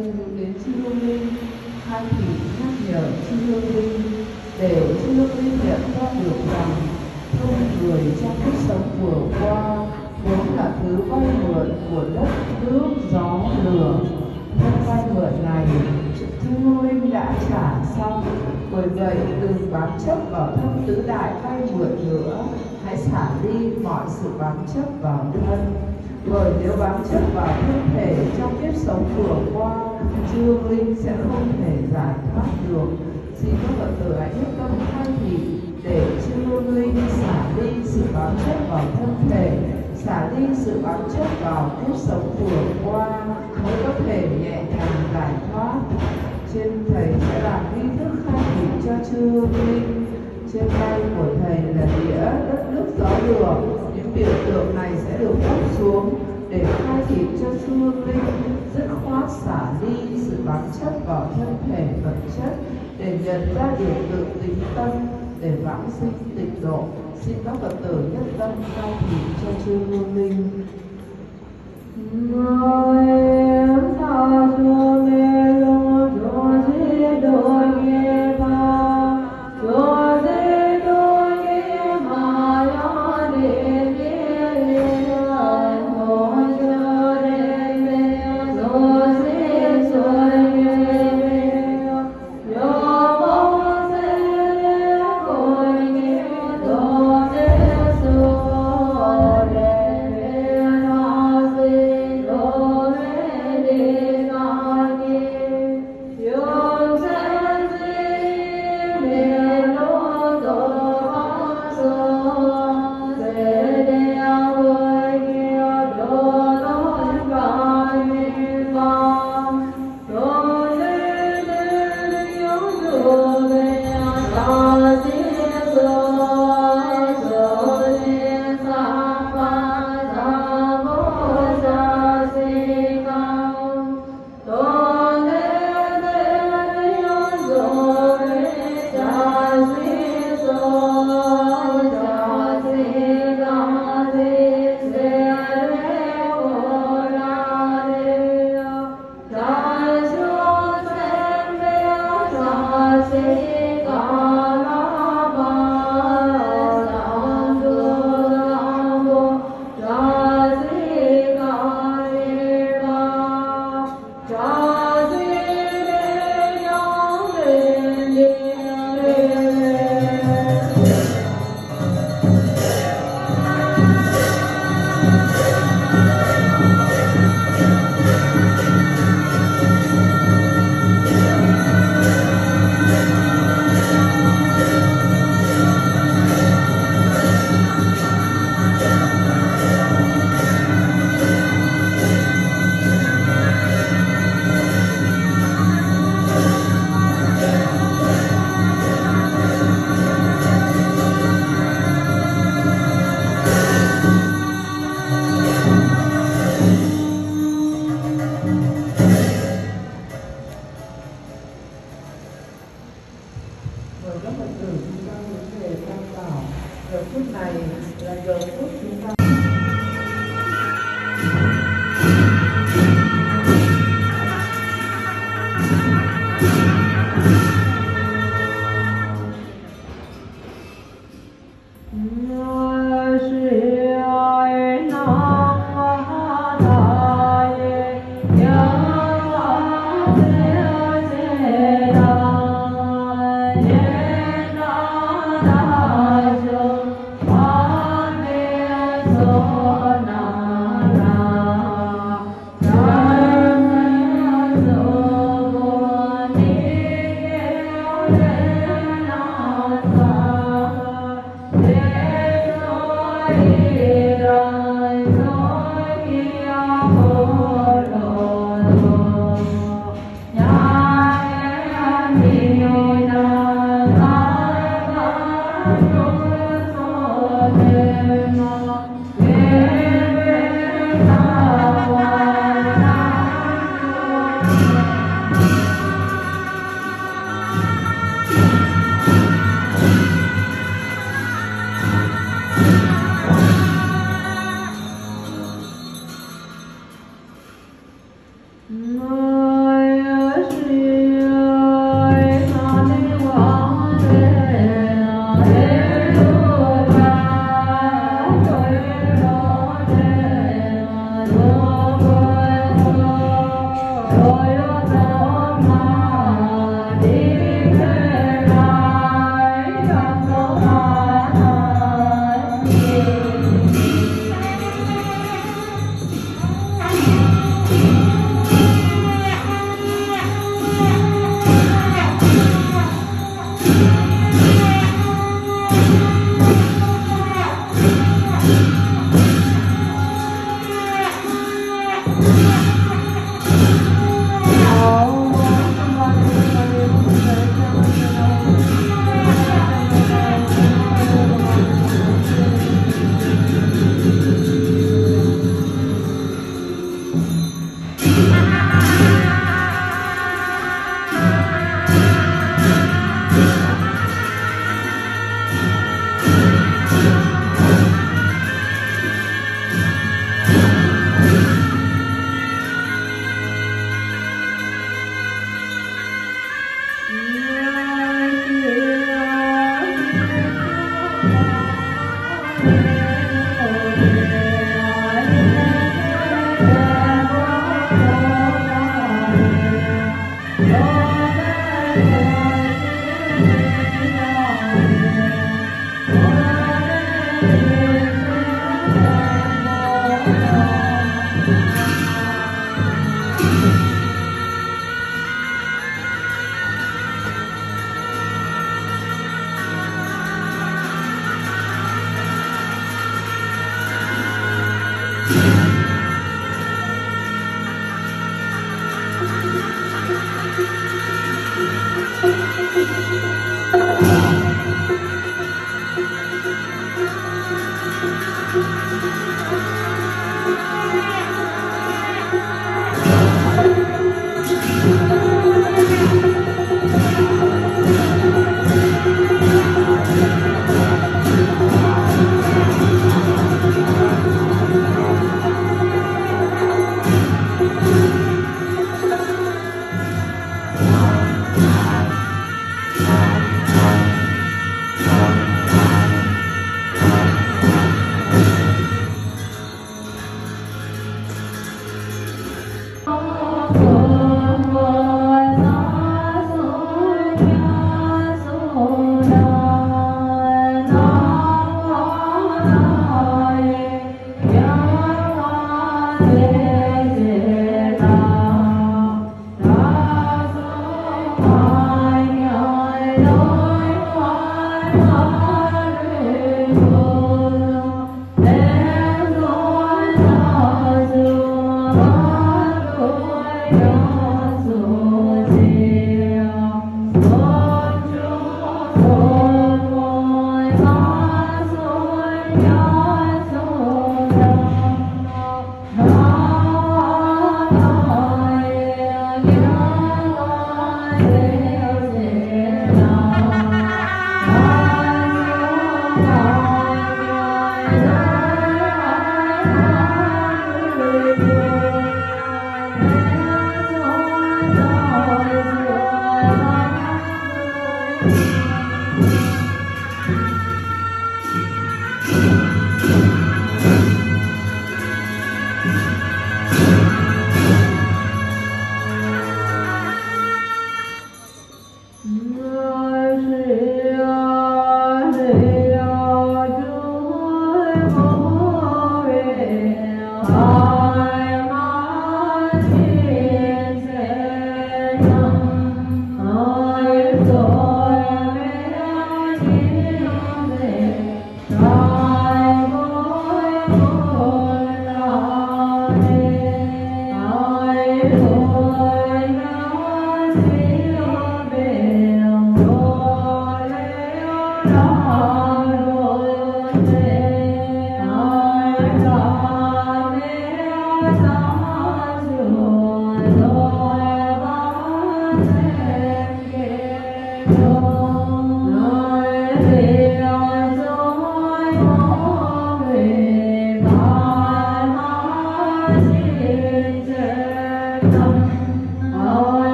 hướng đến chư hương linh, khai thị nhắc nhở chư hương linh, để chư hương linh nhận ra được rằng thương người trong kiếp sống vừa qua vốn là thứ vay mượn của đất nước gió lửa. Thân vay mượn này chư hương linh đã trả xong, bởi vậy đừng bám chấp vào thân tứ đại vay mượn nữa, hãy xả đi mọi sự bám chấp vào thân. Bởi nếu bám chấp vào thân thể trong kiếp sống vừa qua, chư hương linh sẽ không thể giải thoát được. Xin các Phật tử hãy nhất tâm khai thị để chư hương linh xả đi sự bám chấp vào thân thể, xả đi sự bám chấp vào kiếp sống vừa qua, mới có thể nhẹ nhàng giải thoát. Trên thầy sẽ làm nghi thức khai thị cho chư hương linh. Trên tay của thầy là đĩa đất nước gió lửa, những biểu tượng này sẽ được úp xuống để khai thị cho chư hương linh dứt khoát xả đi sự bám chấp vào thân thể vật chất, để nhận ra được tự tính tâm, để vãng sinh tịnh độ. Xin các Phật tử nhất tâm khai thị cho chư hương linh. Yeah.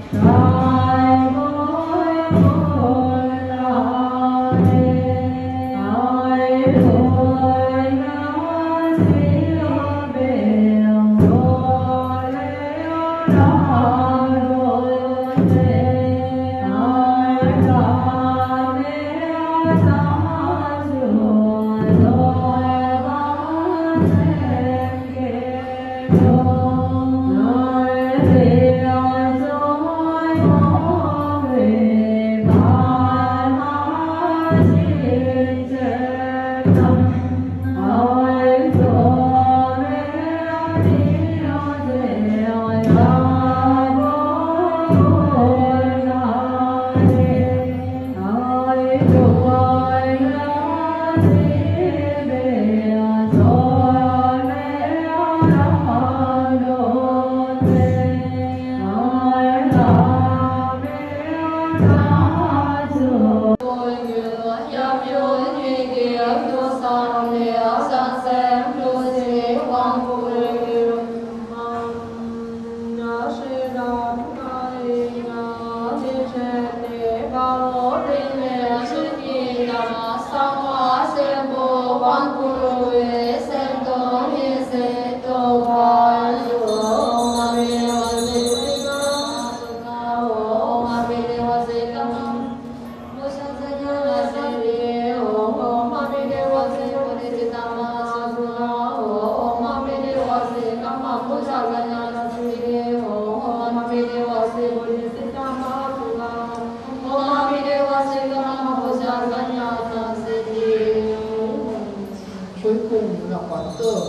Cuối cùng là quán tưởng,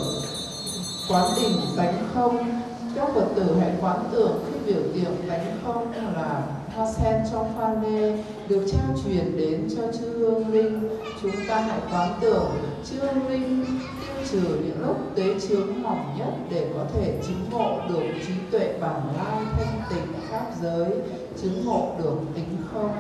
quán tỉnh tánh không. Các Phật tử hãy quán tưởng khi biểu tượng tánh không là hoa sen trong pha lê được trao truyền đến cho chư hương linh. Chúng ta hãy quán tưởng chư hương linh tiêu trừ những lúc tế chướng mỏng nhất để có thể chứng ngộ được trí tuệ bản lai thanh tịnh pháp giới, chứng ngộ được tính không.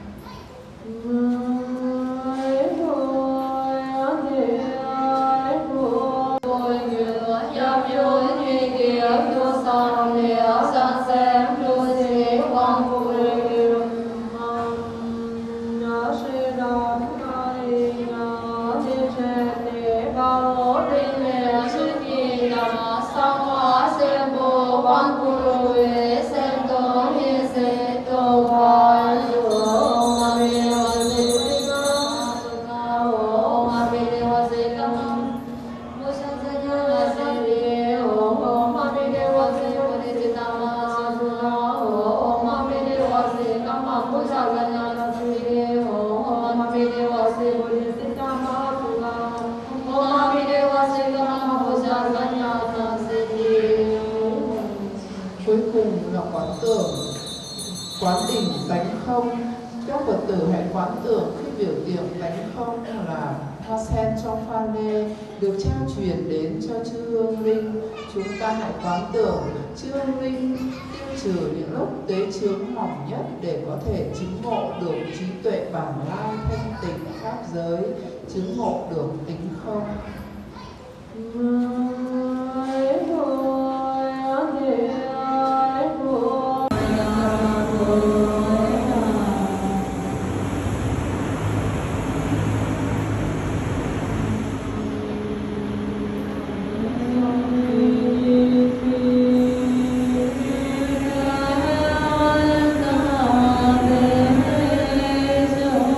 Cuối cùng là quán tưởng, quán tỉnh tánh không. Các Phật tử hãy quán tưởng khi biểu tượng tánh không là hoa sen trong pha lê được trao truyền đến cho chư hương linh. Chúng ta hãy quán tưởng chư hương linh tiêu trừ những lúc tế chướng mỏng nhất để có thể chứng ngộ được trí tuệ bản lai thanh tịnh pháp giới, chứng ngộ được tính không.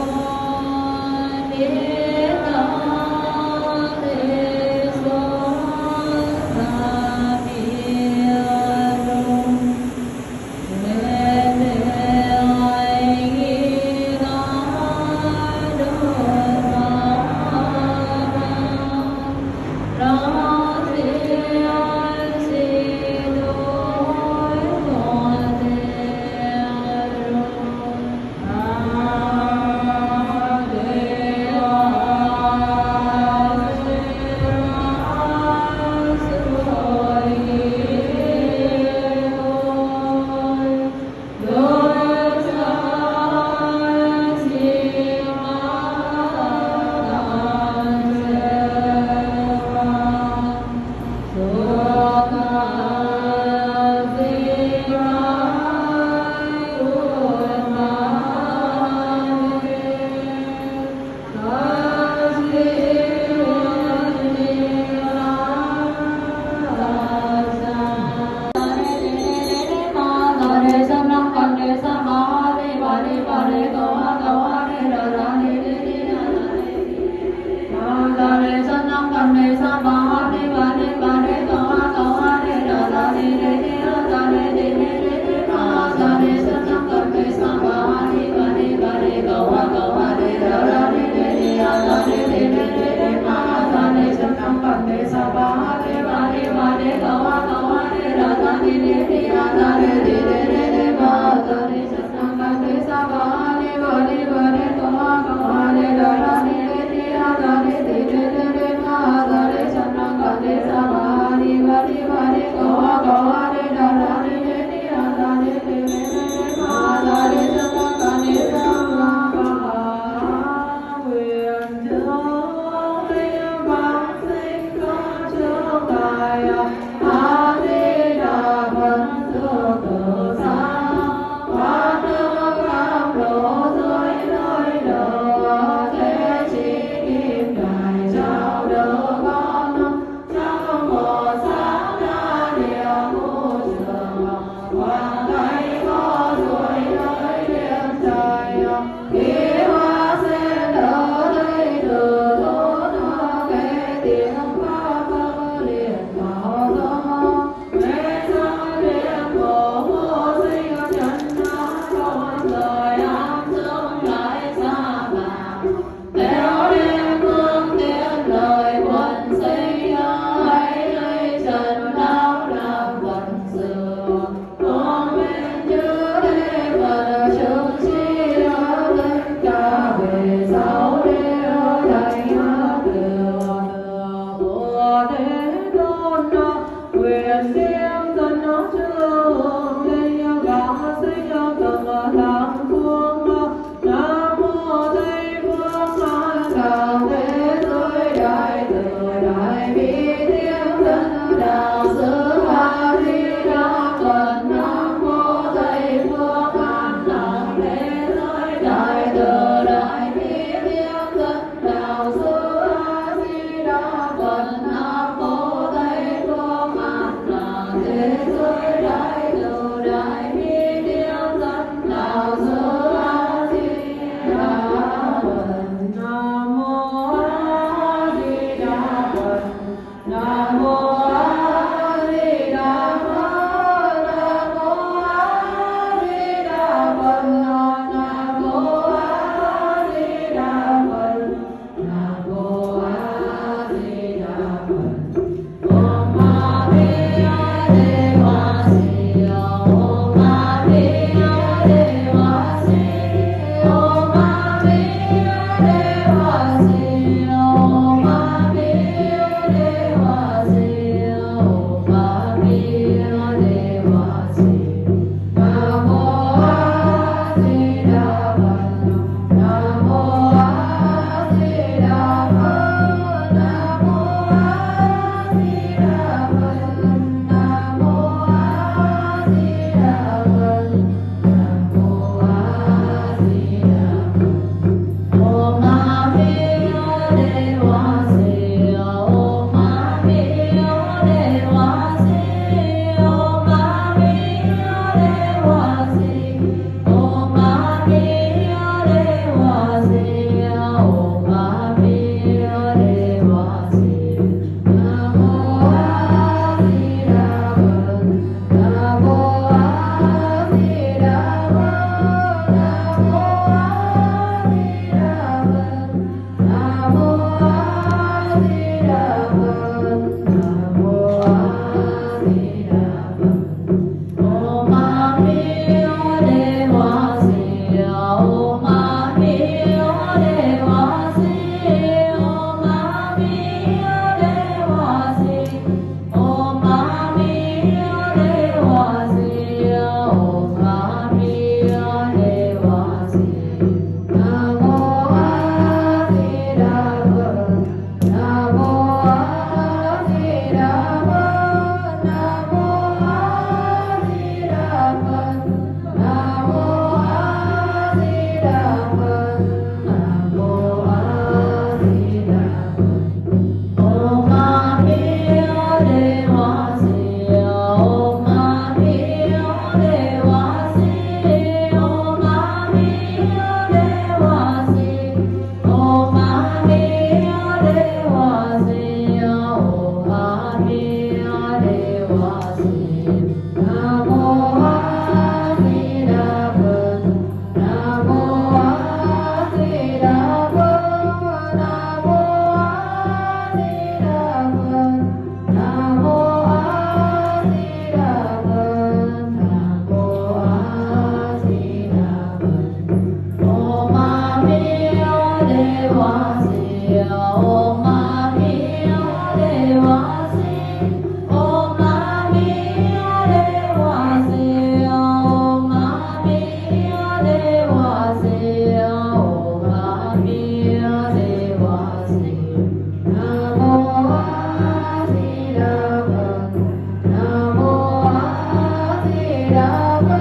Hãy subscribe cho kênh Ghiền Mì Gõ để không bỏ lỡ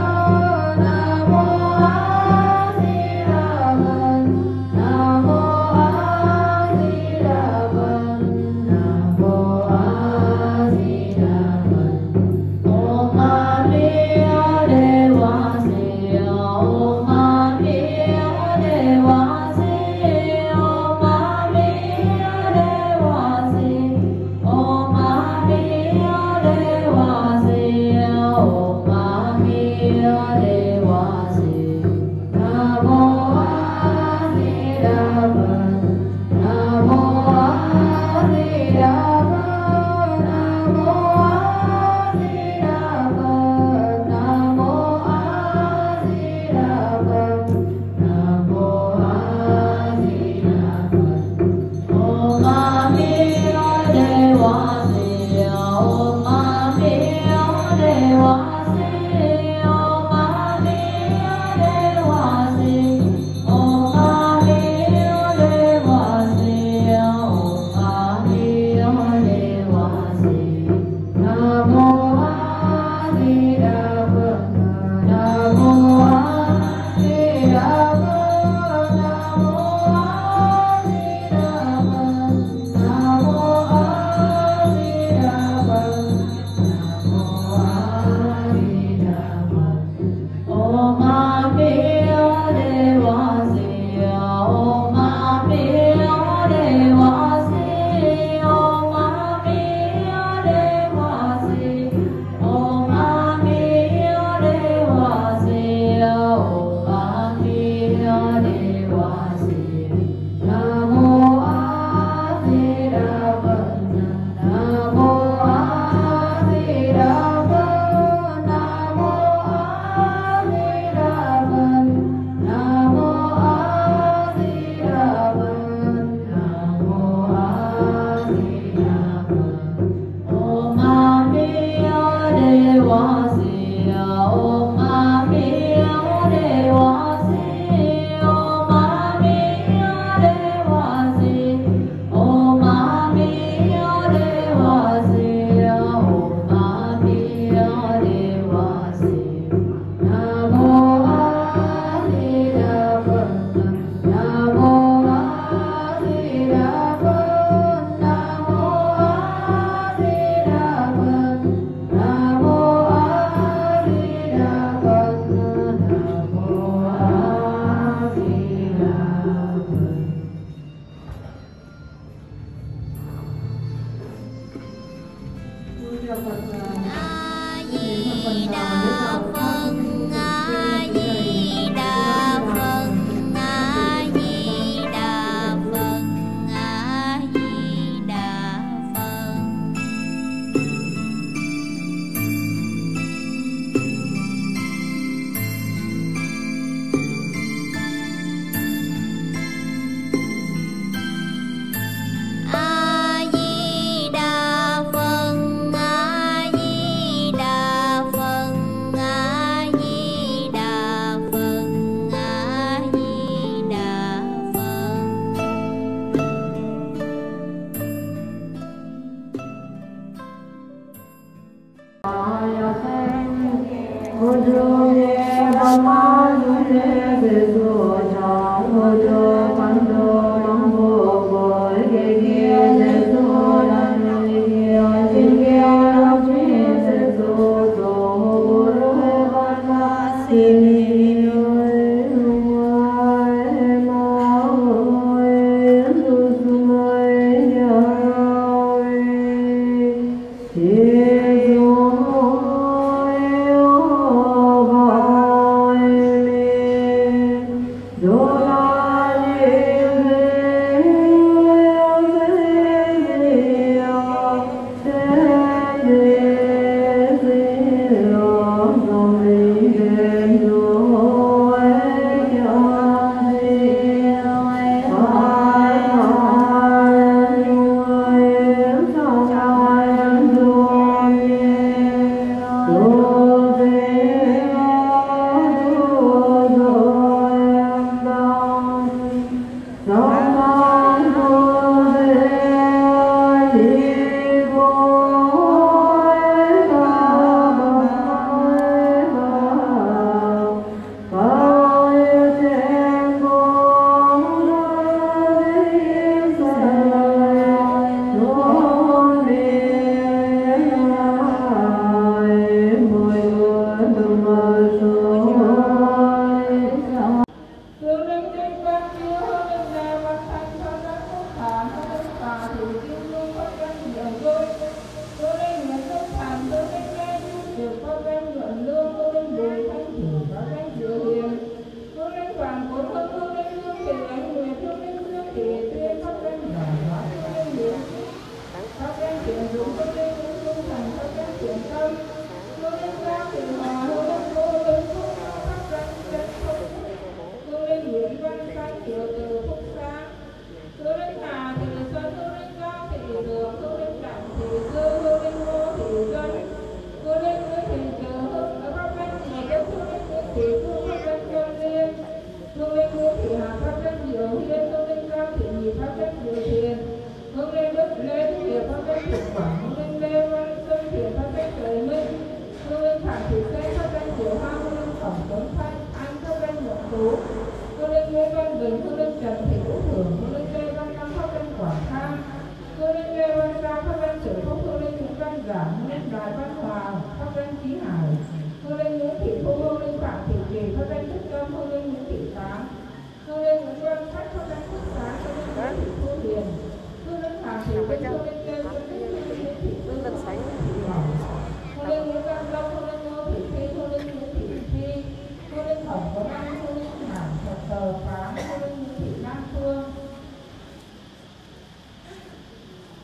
Hãy subscribe cho kênh Ghiền Mì Gõ để không bỏ lỡ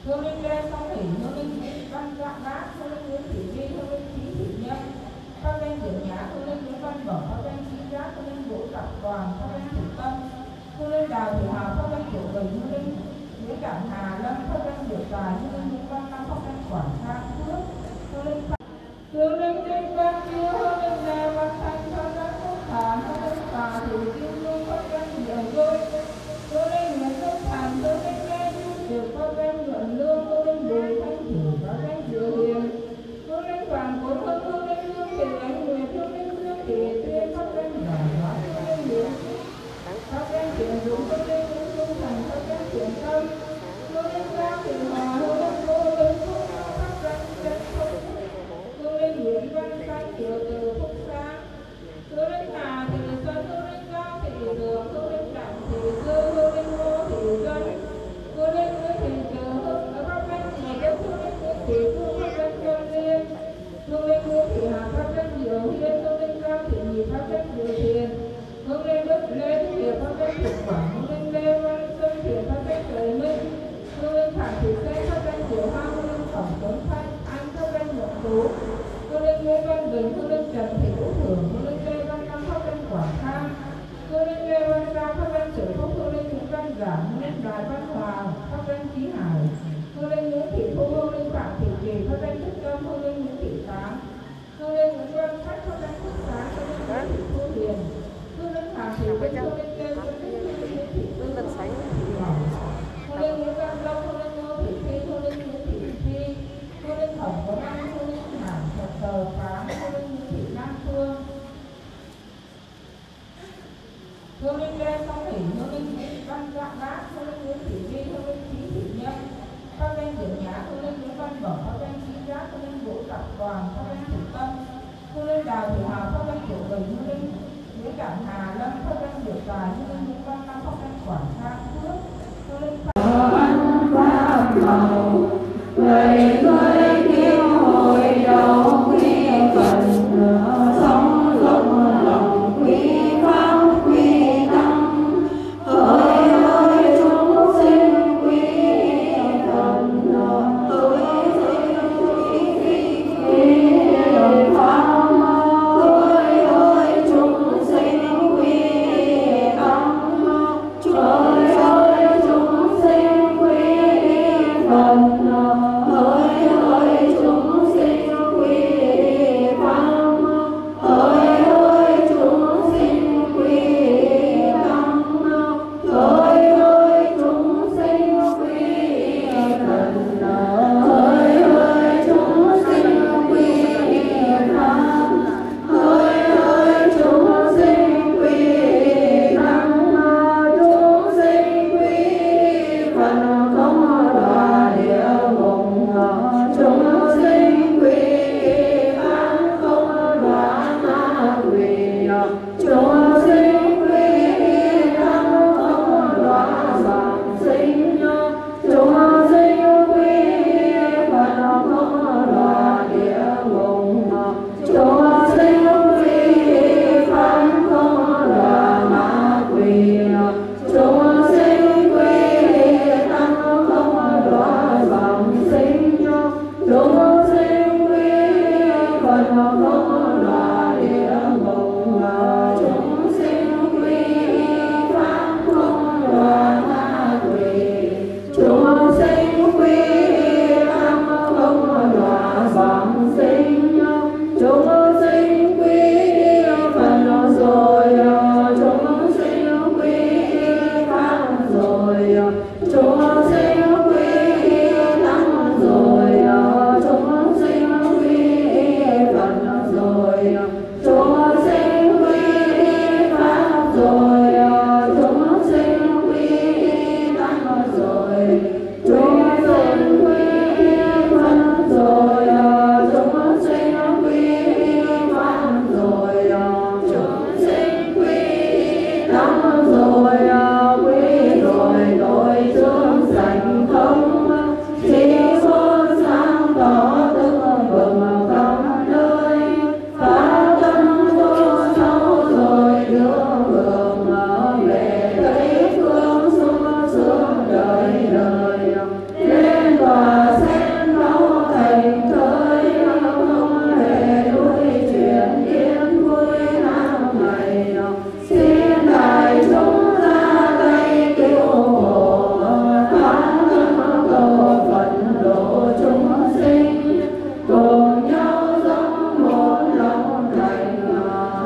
Hương linh lê phong thủy, hương linh văn dạng bát, hương linh nguyễn thị vi, hương linh trí thị nhâm, pháp danh điển nhã, hương linh nguyễn văn bổng, pháp danh trí giác, hương linh vũ tập toàn, pháp danh thủ tâm, hương linh đào thị hào, pháp danh tiểu bình, hương linh nguyễn cảm hà lâm, pháp danh điệu tài, hương linh nguyễn văn năm, pháp danh quản khang phước, hương linh tinh văn chiếu, hương linh lê văn thanh, pháp danh phúc thản, hương linh tà thị kim lung, pháp danh diệu vui, hương linh nguyễn phúc thản, hương linh lê du diệu, pháp danh nhuận lương, hương linh bùi thanh thủ, pháp danh diệu hiền, hương linh hoàng cốn hương, hương linh lương thị ánh nguyệt, hương linh dương thị tuyên, pháp danh giải hóa, hương linh nguyễn pháp danh thiện dũng, hương linh nguyễn trung thành, pháp danh thiện tâm, hương linh cao thị hòa, hương linh vô linh phúc, pháp danh chân phúc, hương linh nguyễn văn khánh tiểu từ phúc sáng, hương linh hà thị xuân, hương linh cao thị đường, hương linh đặng thị dư, hương linh ngô thị dân, hương linh nguyễn thị từ hương pháp danh nhị đức, hương linh nguyễn thị phương, pháp danh chân liên, hương linh nguyễn thị hà, pháp danh diệu hiên, hương linh cao thị nhị, pháp danh diệu thiền, hương linh đức lê thiện, pháp danh thực quảng, hương linh lê văn xuân thiện, pháp danh trời minh, hương linh phạm thị xây, pháp danh diệu hoa, hương linh phẩm tuấn thanh anh, pháp danh nhuận tú, hương linh nguyễn văn bình, hương linh trần thị vũ thưởng, hương linh lê văn năm, pháp danh quảng khang, hương linh lê văn cao, pháp danh trời phúc, hương linh nguyễn văn giảng, hương linh đài văn hoàng, pháp danh trí hải, hương linh nguyễn thị thu, hương linh phạm thị kỳ, pháp danh đức tâm, hương linh nguyễn thị sáng, hương linh nguyễn văn khách, pháp danh phúc sáng, hương linh nguyễn thị thu hiền, hương linh hà thị vinh, hương linh lê xuân đức, hương linh nguyễn thị tư, hương linh nguyễn văn long, hương linh ngô thị thi, hương linh nguyễn thị thi, hương linh thẩm có năm, hương linh hàn thật tờ phán, hương linh nguyễn thị nam phương, hương linh lê phong thủy, hương linh nguyễn văn dạng bát, hương linh nguyễn thị vi, hương linh trí thị nhâm, pháp danh điển nhã, hương linh nguyễn văn bổng, pháp danh trí giác, hương linh vũ tập toàn, pháp danh thủ tâm, hương linh đào thị hào, pháp danh tiểu bình, hương linh nguyễn cảm hà lâm, pháp danh điệu tài, hương linh nguyễn văn năm, pháp danh quản khang phước, hương linh pháp màu người kêu hồi đầu quy phần sống lòng lòng quy pháp quy tâm hỡi chúng sinh quy phần hỡi quy pháp hỡi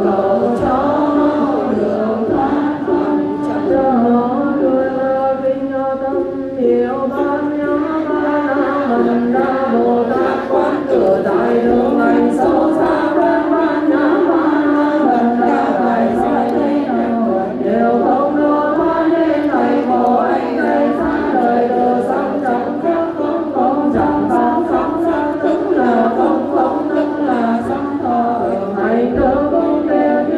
độ cho đường thoát thân chẳng lo đuôi kinh tâm hiệu ban nhớ mình ra Bồ Tát quán tự tại đường lành sâu xa quên ban nhớ mình ra bài sai thấy nào đều không đưa thoát đến thầy khổ anh đây xa đời từ sống chẳng khác không không chẳng không sống sắc tức là không không tức là sống thọ hành tư công tiêu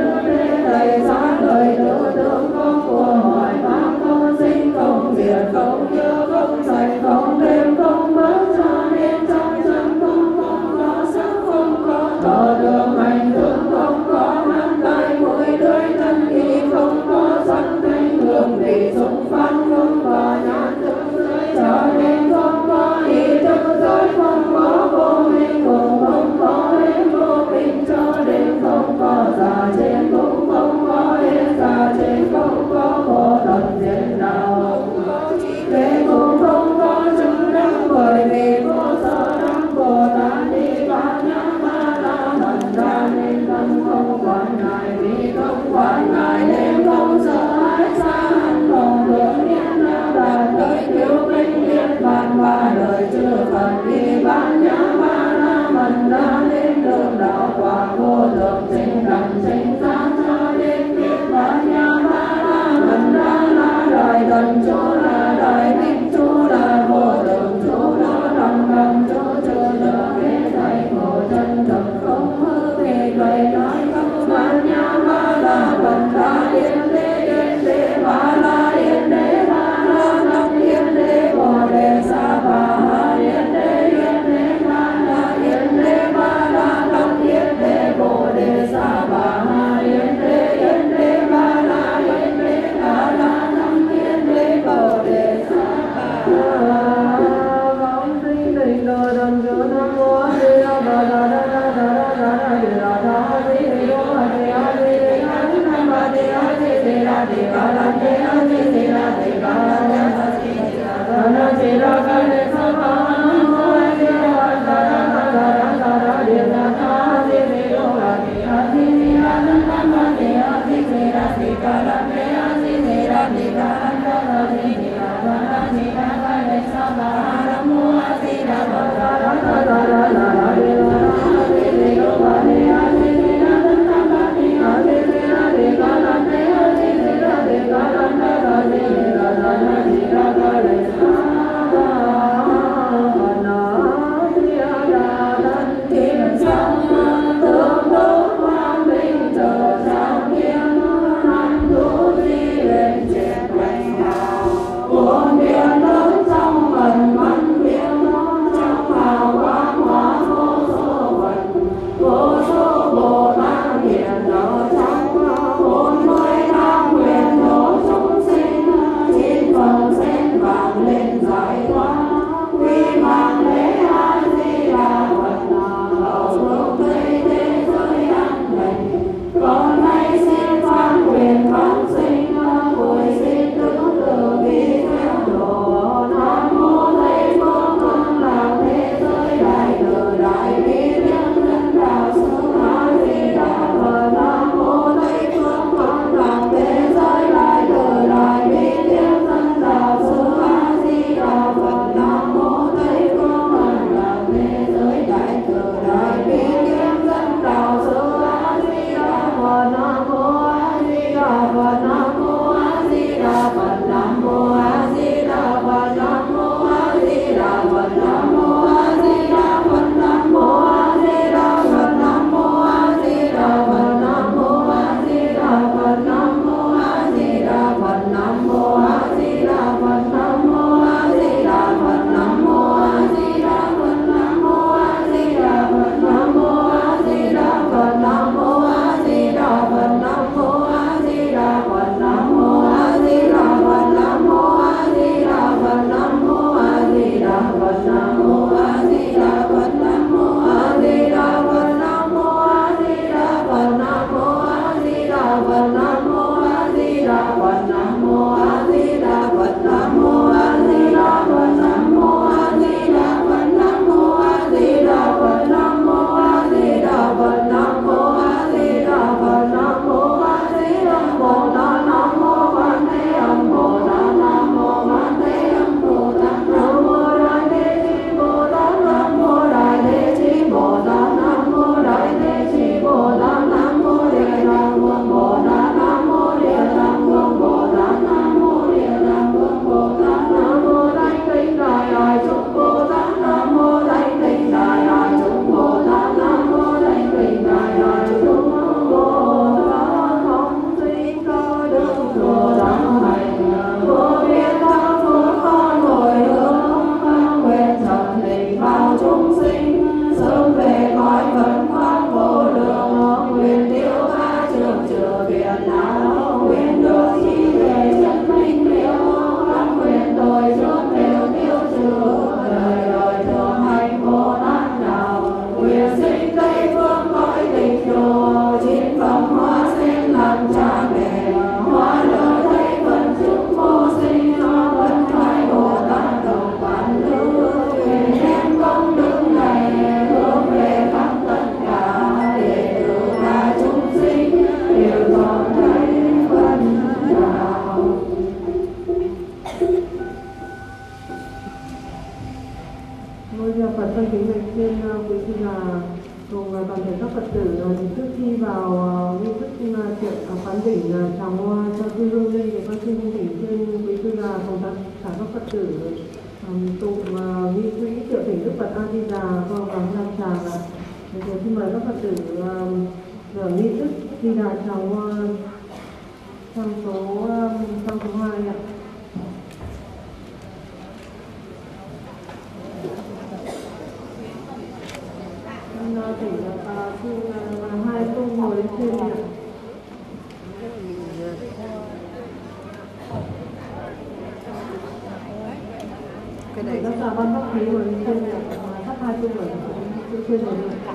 chuyện phán đỉnh tràng hoa cho sư hương linh thì con xin thỉnh trên quý sư là cùng cả các Phật tử tụng nghi quỹ triệu thỉnh Đức Phật A Di Đà vào vàng lam tràng ạ. Xin mời các Phật tử hưởng nghi thức Di Đà tràng hoa sang số 2 ạ. Thỉnh hai cô ngồi lên trên ạ. Cái này tất cả ban bác khí ngồi lên trên ạ. Sắp hai cô ngồi lên trên rồi ạ.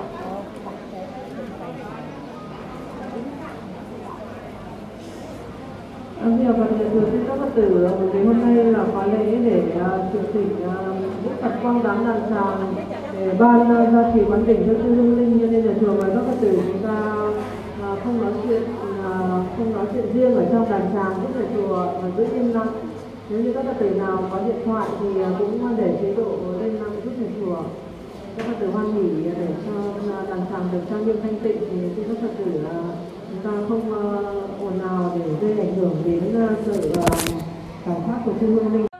Bây giờ phần thưa xin các Phật tử, vì hôm nay là khóa lễ để triệu thỉnh Đức Phật Quang Đám Đàn Tràng để ban gia trì quán đỉnh cho sư hương linh, cho nên là chùa mời các Phật tử chúng ta không nói chuyện riêng ở trong đàn tràng, tức là chùa giữ im lặng. Nếu như các Phật tử nào có điện thoại thì cũng để chế độ lên lặng giúp nhà chùa. Các Phật tử hoan hỉ để cho đàn tràng được trang nghiêm thanh tịnh thì xin các Phật tử chúng ta không ồn ào để gây ảnh hưởng đến sự cảm giác của sư hương linh.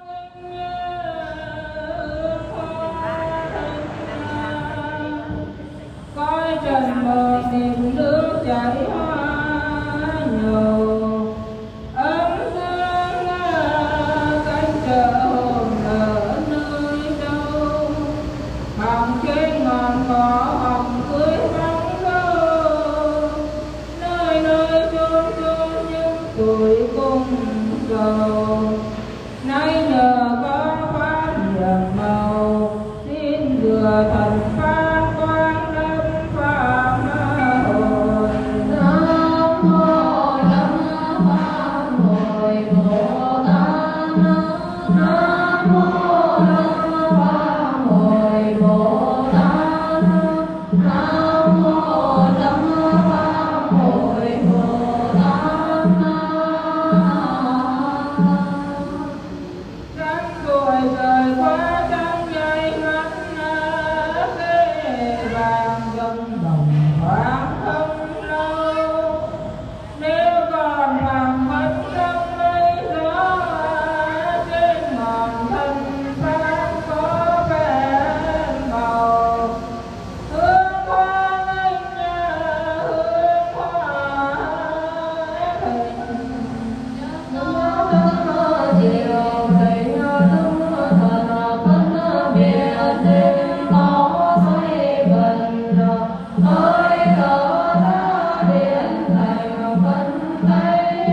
Coi trần bờ tìm nước chảy hoa nhiều, ấm dương cánh chợ hồn ở nơi đâu, hồng trên ngọn cỏ hồng cưới bóng dâu, nơi nơi chôn chôn những tuổi cùng cầu. Nay nhờ có phát hiểm màu, xin vừa thần phát quang lâm phạm hồi. Nam mô Lâm Phạm Hồi Bồ Tát. Nam mô Lâm Phạm Hồi Bồ Tát. Nam mô Lâm Phạm Hồi Bồ Tát. Trắng tuổi trời quá trắng dây mắt khê vàng dâng đồng thoáng không lâu. Nếu còn vàng mất trong mây gió, trên ngọn thân phát có vẻ màu. Hương hoa ngây hương hoa hình, chiều đầy thần phân biệt đêm có xoay vần, ơi cỡ ta điện thành phân tây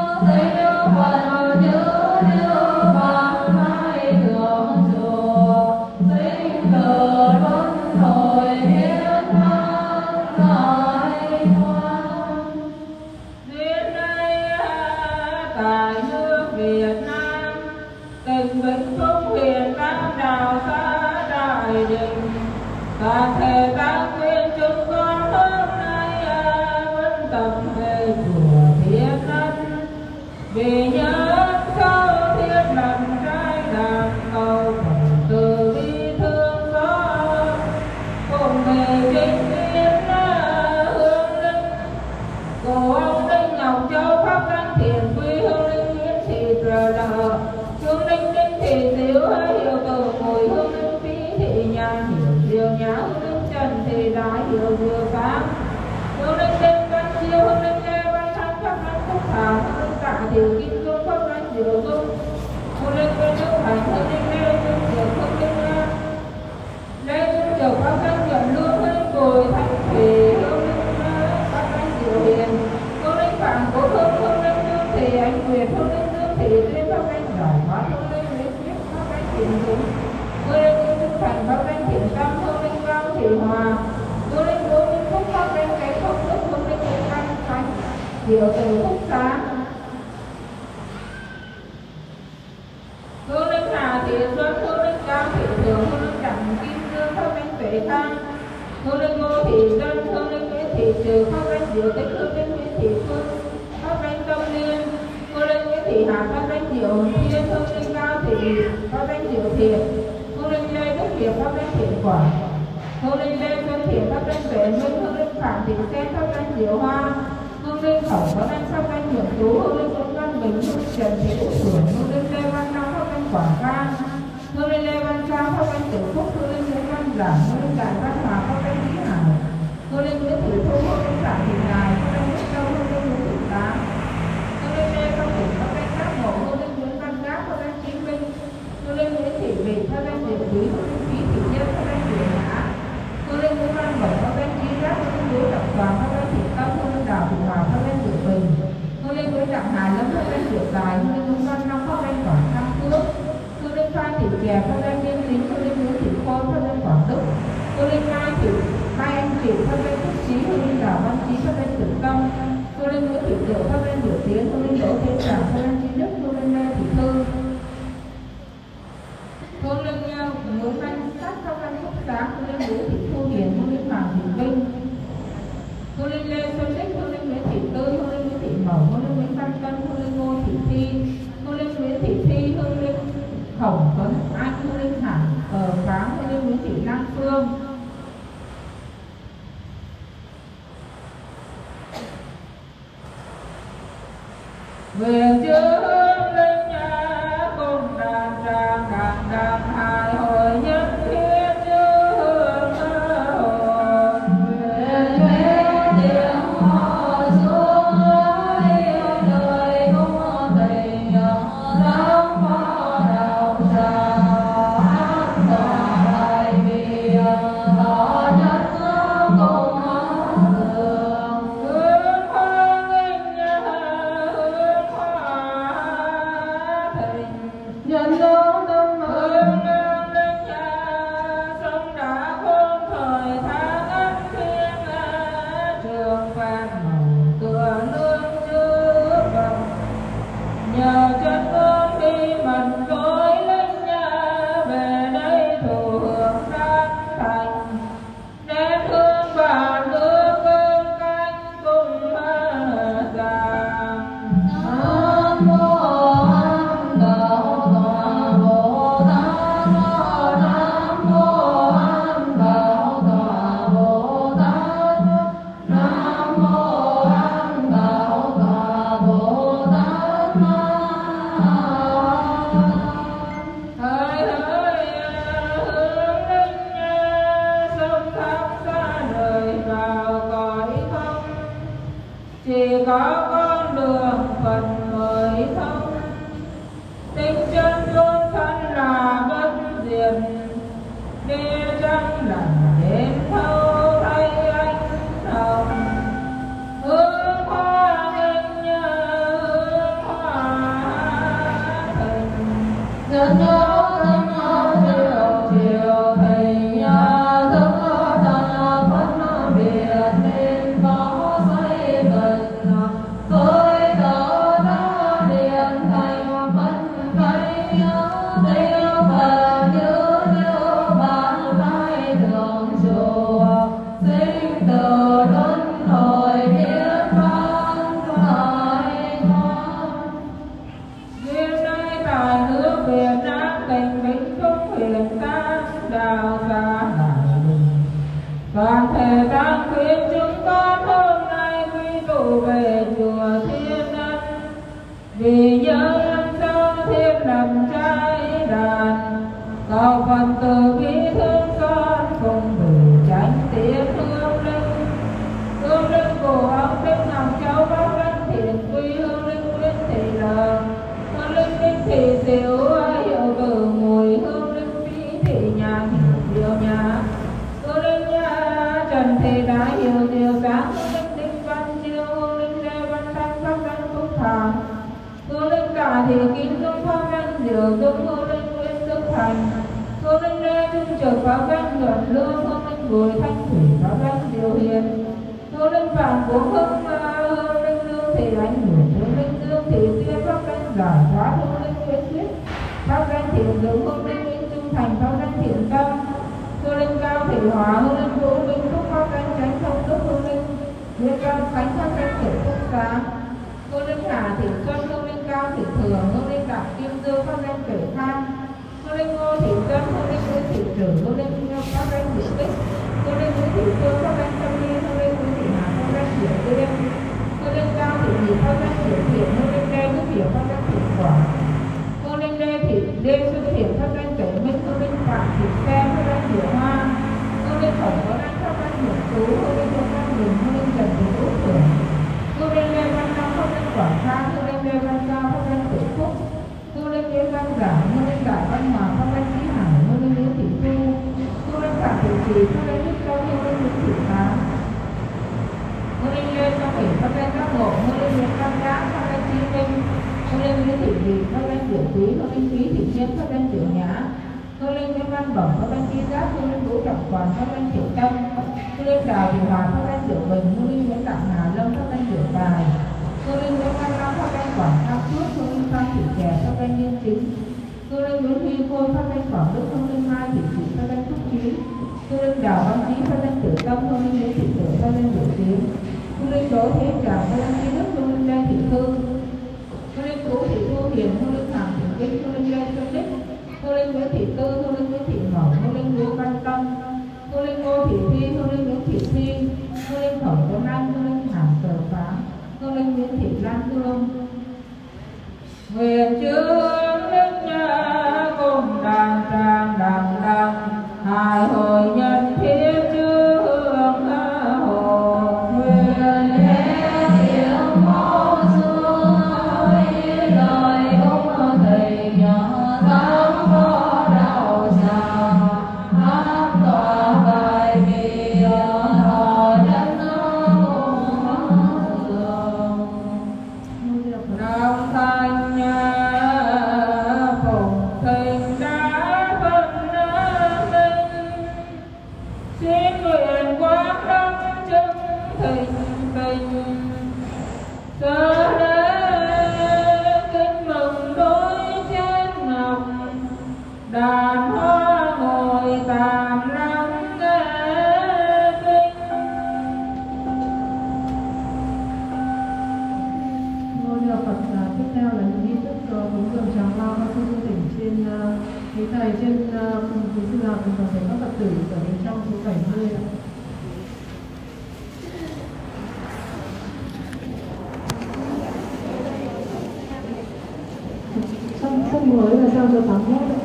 phần chữ như vàng hai thượng chùa, sinh từ luân hồi hiến mang giải thoát. Đến nay tại nước Việt Nam, tỉnh Vĩnh Phúc huyện Tam Đào xã Đại Định, toàn thể các viên chúng con hôm nay vẫn tập về chùa Thiên Ân, vì nhớ sâu thiết lần trai đàn cầu từ bi thương xót, cùng về chính kiến hương linh của ông Đinh Ngọc Châu Pháp Đăng Thiền Quy hương linh Nguyễn Thị Trờ Đờ hương linh Đinh Thị Tiểu Hiệu Từ Mùi hương linh Phí Thị Nhà Hiểu Diệu Nhã hương linh Trần Thị Đại Hiệu Diệu Sáng hương linh Đinh Văn Chiêu hương linh Lê Văn Thắng Pháp Đăng Phúc Thảo hương linh Tạ Thiệu Kim Dung Pháp Đăng Diệu Dung hương linh Nguyễn Đức Thành hương linh Lê Dung Diệu hương linh Lê Dung Diệu Pháp Đăng Diệu Lương hương linh Bùi Thanh Thủy hương linh Pháp Đăng Diệu Hiền hương linh Phạm Quốc Hương hương linh Dương Thị Anh Nguyệt hương linh Dương Thị Tuyên Pháp Đăng Giải Thoát hương linh Nguyễn Viết Pháp Đăng Thiện Dũng hương linh Nguyễn Đức Thành Pháp Đăng Thiện Tâm hương linh Cao Thị Hòa hương linh Vũ Minh Phúc Pháp Đăng Cái Phúc Đức hương linh Nguyễn Văn Khánh Diệu Từ Phúc Sáng hương linh Hà Thị Xuân hương linh Cao Thị Tường hương linh Đặng Kim Dương Pháp Đăng Tuệ Tăng hương linh Ngô Thị Dân hương linh Nguyễn Thị Trừ Pháp Đăng Diệu Tích hương linh Nguyễn Thị Phương Pháp Đăng Tâm Liên hương linh Nguyễn Thị Hà Pháp Đăng Diệu Thiên hương linh Cao Thị Pháp Đăng Diệu Thiện hương linh Lê Đức Hiệp Pháp Đăng Thiện Quả hương linh Lê Xuân Thiện Pháp Đăng Tuệ Minh hương linh Phạm Thị Sen Pháp Đăng Diệu Hoa hương hương linh khẩu có danh pháp danh nhuận tú, hương linh Nguyễn Văn Bình, hương linh Trần Thị Úc Hưởng, hương linh Lê Văn Long pháp danh Quảng Cang, hương linh Lê Văn Cao pháp danh Tiểu Phúc, hương linh Nguyễn Văn Giảng, hương linh Đại Văn Hòa pháp danh Lý Hải, hương linh Nguyễn Thị Thu, hương linh Phạm Thị Ngài pháp danh Đức Châu, hương linh Nguyễn Thị Tám, hương linh Lê Công Bỉnh pháp danh Giác Ngộ, hương linh Nguyễn Văn Gác pháp danh Chí Minh, hương linh Nguyễn Thị Vị pháp danh Diệu Quý, hương linh Phí Thị Nhân pháp danh Diệu Nhã, hương linh Nguyễn Văn Bảy pháp danh Trí Giác, hương linh Nguyễn Đặng Toàn pháp danh Thị Tâm, hương linh Đào Thị Hòa pháp danh Diệu Bình, hương linh Nguyễn Đặng Hải Lâm pháp danh Diệu Tài, hương linh Nguyễn Văn Long pháp danh Quảng Nam Phước, hương linh Phan Thị Kèm pháp danh Liên Tính, hương linh Nguyễn Thị Khôi pháp danh Quảng Đức, hương linh Mai Anh Chị pháp danh Phúc Trí, hương linh Đào Văn Trí pháp danh Tử Tâm, hương linh Nguyễn Thị Diệu pháp danh Diệu Tiến, hương linh Đỗ Thế Tràng pháp danh Trí Đức, hương linh Lê Thị Thư, hương linh Nguyễn Văn Sắc pháp danh Phúc Sáng, hương linh Nguyễn Thị Thu Hiền, hương linh Hoàng Thị Vinh, hương linh Lê Xuân Đích, hương linh Nguyễn Thị Tư, hương linh Nguyễn Thị Mẩu, hương linh Nguyễn Văn Tân, hương linh Ngô Thị Thi, hương linh Nguyễn Thị Thi, hương linh Khổng Tuấn Anh, hương linh Hạng Pháng, hương linh Nguyễn Thị Lan Phương, nguyện chư hương linh cùng đàn tràng càng đàn hài hội nhân thiên chư hương hồn, nguyện nghe tiếng họ xuống yêu đời cung tình lắm phó đạo tràng hát tòa đại bi họ nhất cùng nhân lô tâm hương lương linh sông đã khôn thời tháng ân thiên trường vàng màu tựa lương chữ vầng nhờ chân con đi mật cõi linh về đây thụ hưởng đan thành nén hương bàn nước cơm canh cùng giàng. Nam mô chỉ có con đường Phật mới thông, tinh chân luôn thân là bất diệt, đi trăng lặng đêm thâu thay anh hồng, hương hoa nghênh hương hoa thành dân đô tâm chiều chiều thầy nhà thức thần phân biệt nên có xây gần tôi tỏ ra điện thành phân cây tiêu và như bàn tay thường chùa sinh từ luân hồi biết văn thoại con duyên đây tại nước Việt Nam tình vĩnh phúc huyền tan đào xa đại bình toàn thể tăng khuyên chúng con hôm nay quy tụ về chùa Thiên Ân vì nhớ năm sau thiên đầm trái đàn cầu Phật từ bi thương con cùng về tránh tiếng hương linh của ông Thích Ngọc Châu Bắc Văn Thiện Quy, hương linh Nguyễn Thị Lờ, hương linh Đinh Thị Diệu hiệu cử mùi, hương linh Vĩ Thị Nhà Diệu Nhà, hương linh Trần Thị Đã Hiệu Diệu Sáng, hương linh Đinh Văn Diệu, hương linh Lê Văn Thanh pháp danh Phúc Thảo, hương linh Cả Thị Kim Dung pháp danh Diệu Dung, hương linh Nguyễn Đức Thành, hương linh Lê Trung Trực pháp danh Nhuận Lương, hương linh Bùi Thanh Thủy pháp danh Diệu Hiền, hương linh Phạm Quốc Hưng, hương linh Lương Thị Ánh Hưởng, hương linh Dương Thị Tuyên pháp danh Giải Thoát, hương linh Nguyễn Thuyết pháp danh Thiện Dũng, hương linh Nguyễn Trung Thành pháp danh Thiện Tâm, hương linh Cao Thị Hòa, hương linh Vũ Minh Phúc pháp danh Chánh Thông Đức, hương linh Nguyễn Văn Khánh pháp danh Thiện Phúc Sáng, hương linh Hà Thị Xuân, hương linh Cao Thị Thường, hương linh Đặng Kim Dương pháp danh Kể Tham, hương linh Ngô Thị Dân, hương linh Nguyễn Thị Trưởng, hương linh pháp danh Diệu Tích, hương linh Nguyễn Thị Phương pháp danh Tâm Nhi, hương linh Nguyễn Thị Hà pháp danh Diệu Tiên, hương linh Quảng Khang, Hương linh Lê Văn Cao, Pháp danh Tiểu Phúc, Hương linh Lê Văn Giảng, Hương linh Đại Văn Hòa, Pháp danh Trí Hải, Hương linh Nguyễn Thị Thu, Hương linh Phạm Thị Trì, Pháp danh Đức Châu, Hương linh Nguyễn Thị Tám, Hương linh Lê Trong Ủy, Pháp danh Các Ngộ, Hương linh Nguyễn Văn Nhã, Pháp danh Trí Minh, Hương linh Nguyễn Thị Việt, Pháp danh Tiểu Quý, Hương linh Quý Thị Nhiên, Pháp danh Tiểu Nhã, Hương linh Nguyễn Văn Bổng, Pháp danh Chi Giác, Hương linh Vũ Trọng Toàn, Pháp danh Tiểu Tâm, Hương linh Đào Thị Hòa, Pháp danh Tiểu Bình, Hương linh Nguyễn Đặng Hà Lâm, Pháp danh Tiểu Tài, Hương linh Nguyễn Văn Long, Pháp danh Quảng Nam Phước, Hương linh Phan Thị Trẻ, Pháp danh Nhân Chính, Hương linh Nguyễn Huy Khôi, Pháp danh Quảng Đức, Hương linh Mai Thị Thị, Pháp danh Phúc Trí, Hương linh Đào Văn Trí, Pháp danh Tiểu Tâm, Hương linh Nguyễn Thị Tử, Pháp danh Tiểu Tiến, Hương linh Đỗ Thế Tràng, Pháp danh Chi Đức, Hương linh Lê Thị Thư, Hương linh Vũ Thị Thu Hiền, Hương linh Hoàng Thị Vinh, Hương linh Lê Xuân Đích, Hương linh Nguyễn Thị Tư, Hương linh Nguyễn Thị Mậu, Hương linh Nguyễn Văn Tâm, Hương linh Ngô Thị Thi, Hương linh Nguyễn Thị Thi, Hương linh Khổng Tuấn Anh, Hương linh Hàm Cờ Phá, Hương linh Nguyễn Thị Lan Hương. Nguyện chướng đức nhà cùng đàn tràng đằng đằng, hài hồi nhân thiên chư hương hồ. Nguyện theo tiếng mô xưa lời ông thầy nhỏ sáng có đạo tràng, hát tỏa bài vì họ đất Nam Thanh Phụng Thịnh đã phân minh, xin nguyện quán đắc chứng thịnh tình, giờ đây kính mừng đôi chén ngọc, đàn hoa ngồi tạm lắng nghe kinh. Ngôi nhà Phật tiếp theo là những nghi thức cúng dường tràng lao các sư tỉnh trên quý thầy trên quý sư nào cùng toàn thể các Phật tử ở bên trong số 70. Sắp mới là sao cho 81 đấy.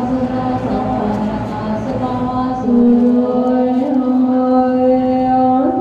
Hãy subscribe cho kênh Ghiền Mì Gõ để không bỏ lỡ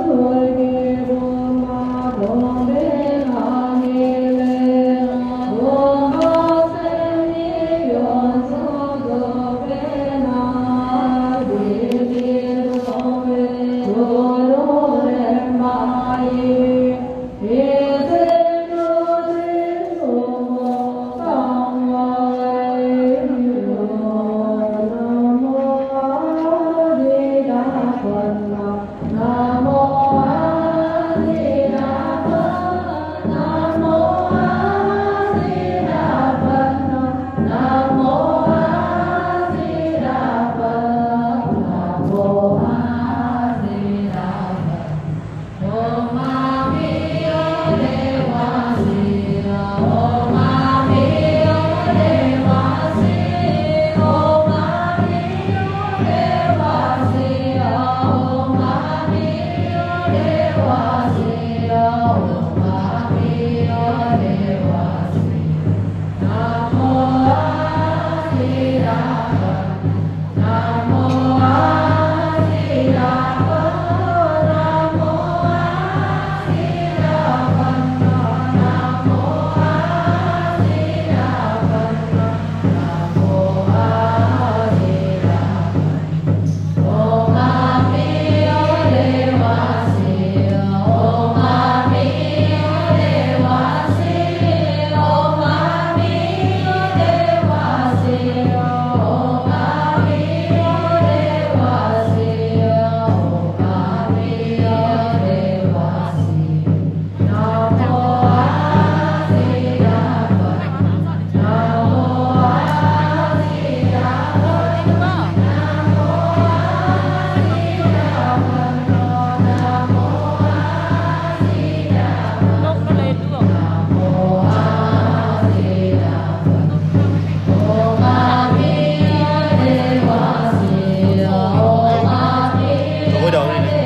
Cúi đầu đi nè.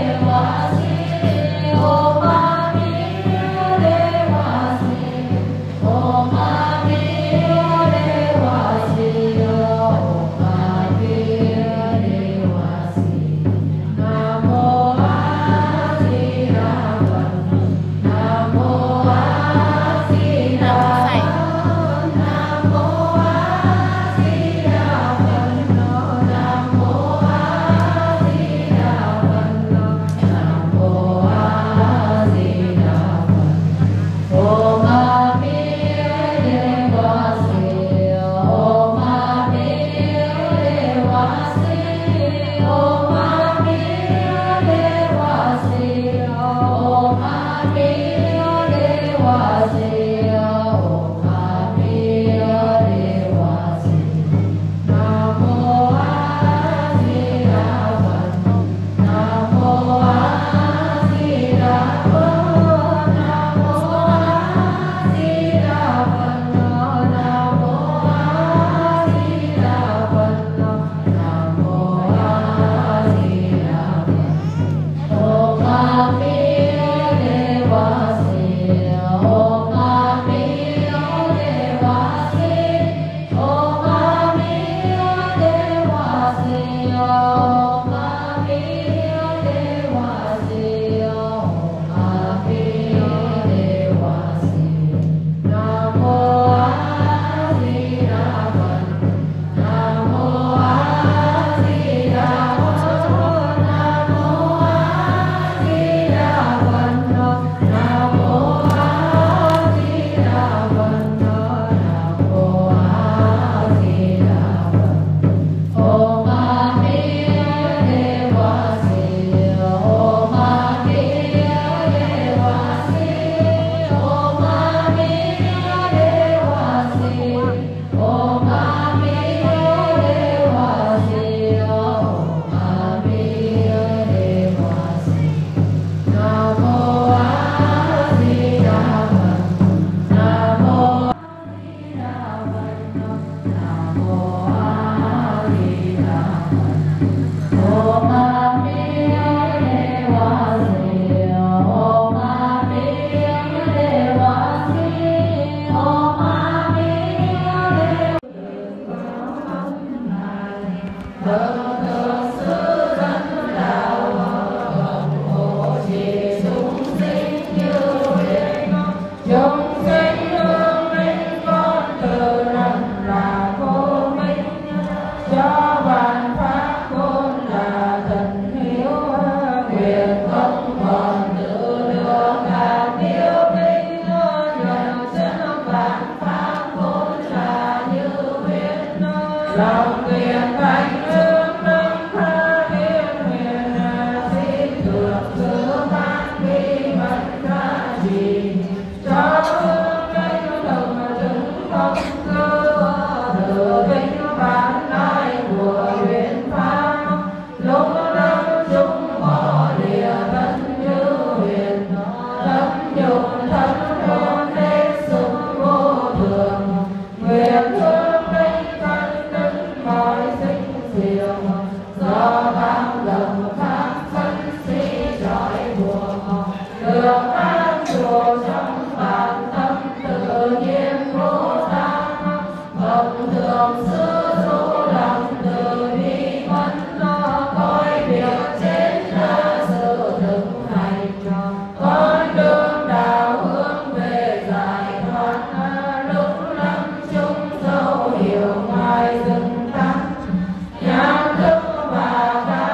Hiểu ngoài rừng tăm, nhà thức và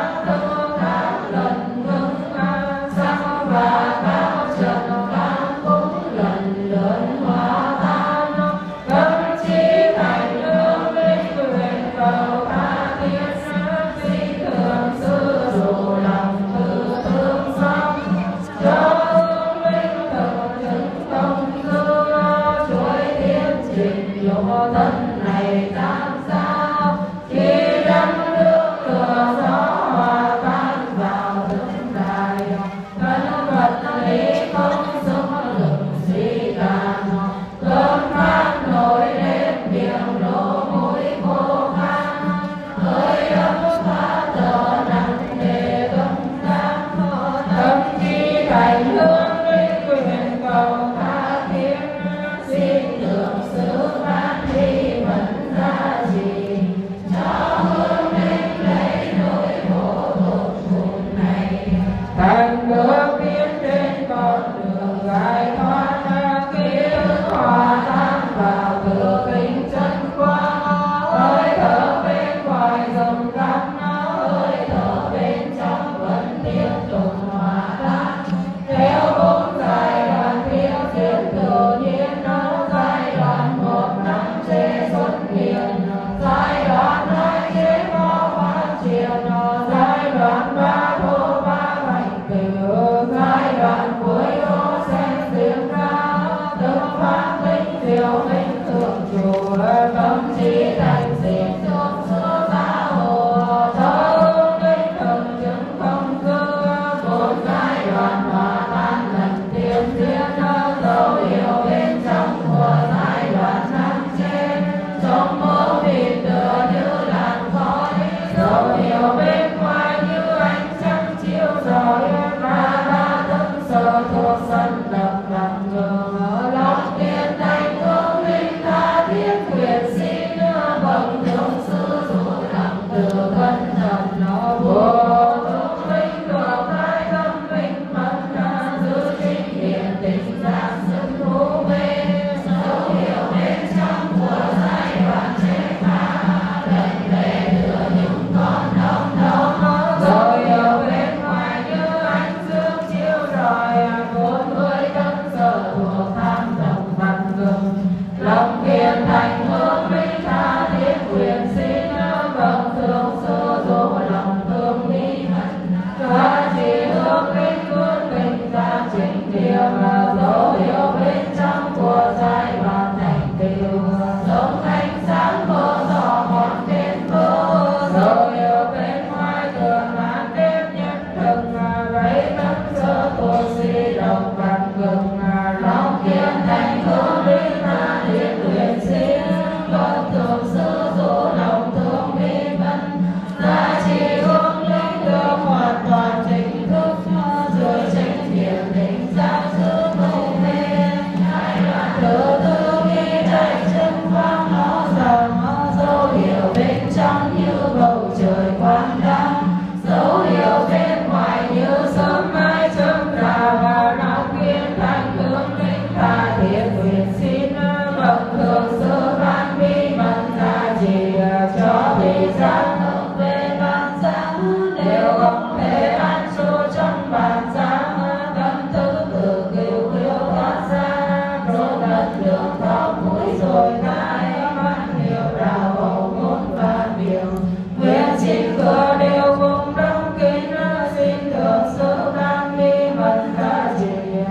quân thần nó vô thúc minh được thái tâm minh mẫn giữ chính niệm tình giác sự thú mê dấu hiệu bên trong của giai đoạn chế phá lần về đưa những con đông đông dấu hiệu bên ngoài như ánh dương chiếu rọi 40 tấc giờ thuộc tham đồng văn gừng lòng kiên thành hướng minh tha thiết quyền xin vâng thương sư dỗ lòng thương mỹ hạnh ca chỉ hướng minh quân bình gia chính điều dấu hiệu bên trong của giai đoạn thành tựu giống ánh sáng mơ gió mòn trên mơ dấu hiệu bên ngoài tường màn đêm nhất thực vậy tâm sơ thuộc si đồng văn gừng lòng kiên thành hướng minh tha thiết quyền xin vâng thương sư dỗ lòng thương mỹ hạnh gia chỉ hướng linh được hoàn toàn chính thức dưới trách nhiệm định giáo giữ mâu mê hai đoạn thứ tư ghi đầy chân vang nó rằng dấu hiệu bên trong như bầu trời quang đăng dấu hiệu bên ngoài như sớm mai chớp ra và lòng kiên thành hướng linh tha thiết quyền xin vâng thường sư ban bi mật gia chỉ cho bị giác hướng về ban sáng đều không thể an trú trong bàn sáng tâm tư tự cứu cứu thoát ra đốt đất đường tóc mũi rồi tai mắt hiểu đạo hậu ngôn và miệng nguyện chính cửa đều vùng đông kín xin thường sư ban bi mật gia chỉ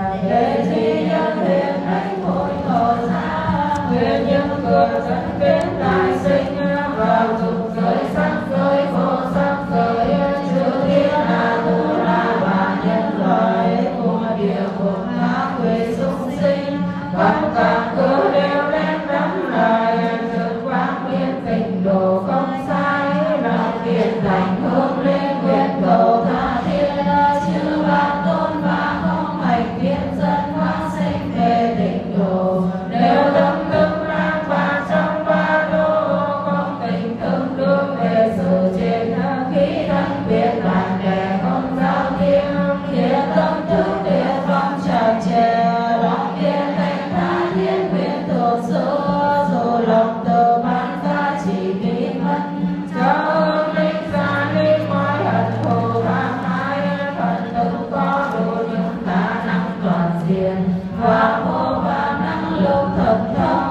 để duy nhân liền hành hội thọ ra nguyện những cửa dẫn đến đại sinh vào dục giới sắc giới vô sắc giới chư thiên tu la và nhân loại cùng địa ngục ngã quỷ súc sinh bằng cả cửa đều lên đắm lại trực quang biên tịnh độ không sai lòng kiên thành hướng lên nguyện cầu tha thiết chư ba tôn và không hành thiên dân quang sinh về tịnh độ đều tâm tương lang ba trong ba đô không tình tương đương về sự trên khí thân biệt bạn bè không giao tiếp thiện tâm thức địa phong tràn trề lòng kiên thành tha thiết nguyện thường sư dù lòng từ ban gia chỉ bí mật cho hương linh gia linh mọi hận thù tham ái phần tự có đủ những khả năng toàn diện và vô và năng lực thần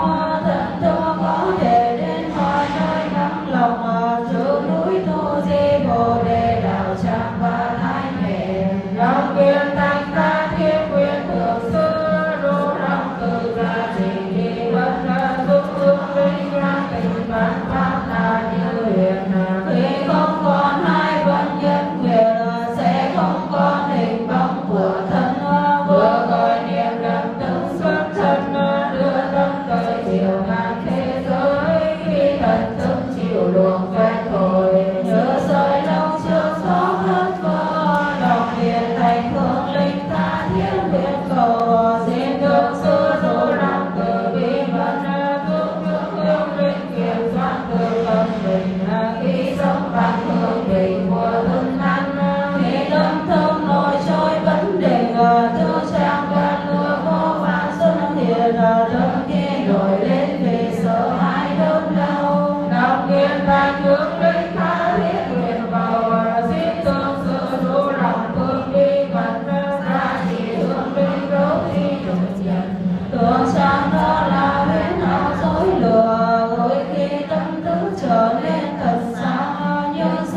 thông có thể đến mọi nơi nắm lòng giữ núi tu di bồ đề đạo tràng và thái mẹ lòng kiên thành tha thiết quyền thường sư đô lòng từ gia chỉ đi bất giúp hương linh ra tình bản pháp là như huyền khi không còn hai vân nhân quyền sẽ không còn hình bóng của thân vừa gọi niệm lập tức xuất thân đưa tâm tới chiều ngàn thế giới khi thần thức chịu luồng quen thôi nhớ rơi lâu trước gió hất vơ lòng kiên thành hướng linh tha thiết nguyện cầu xin được sư dỗ lòng từ bi mật giúp hương linh kiểm soát được tâm mình khi sống bằng hương bình của thân ăn khi tâm thông nổi trôi vấn đề tư trang gan lừa vô vàn xuân thiện tâm kia nổi lên vì sợ hãi đớn đau lòng kiên thành hướng linh tha thiết nguyện cầu xin tương sư dỗ lòng thương bi mật gia chỉ hướng linh đấu thi trùng nhận tưởng trang đó là huyễn ảo dối lừa đôi khi tâm thức trở nên thật sáng như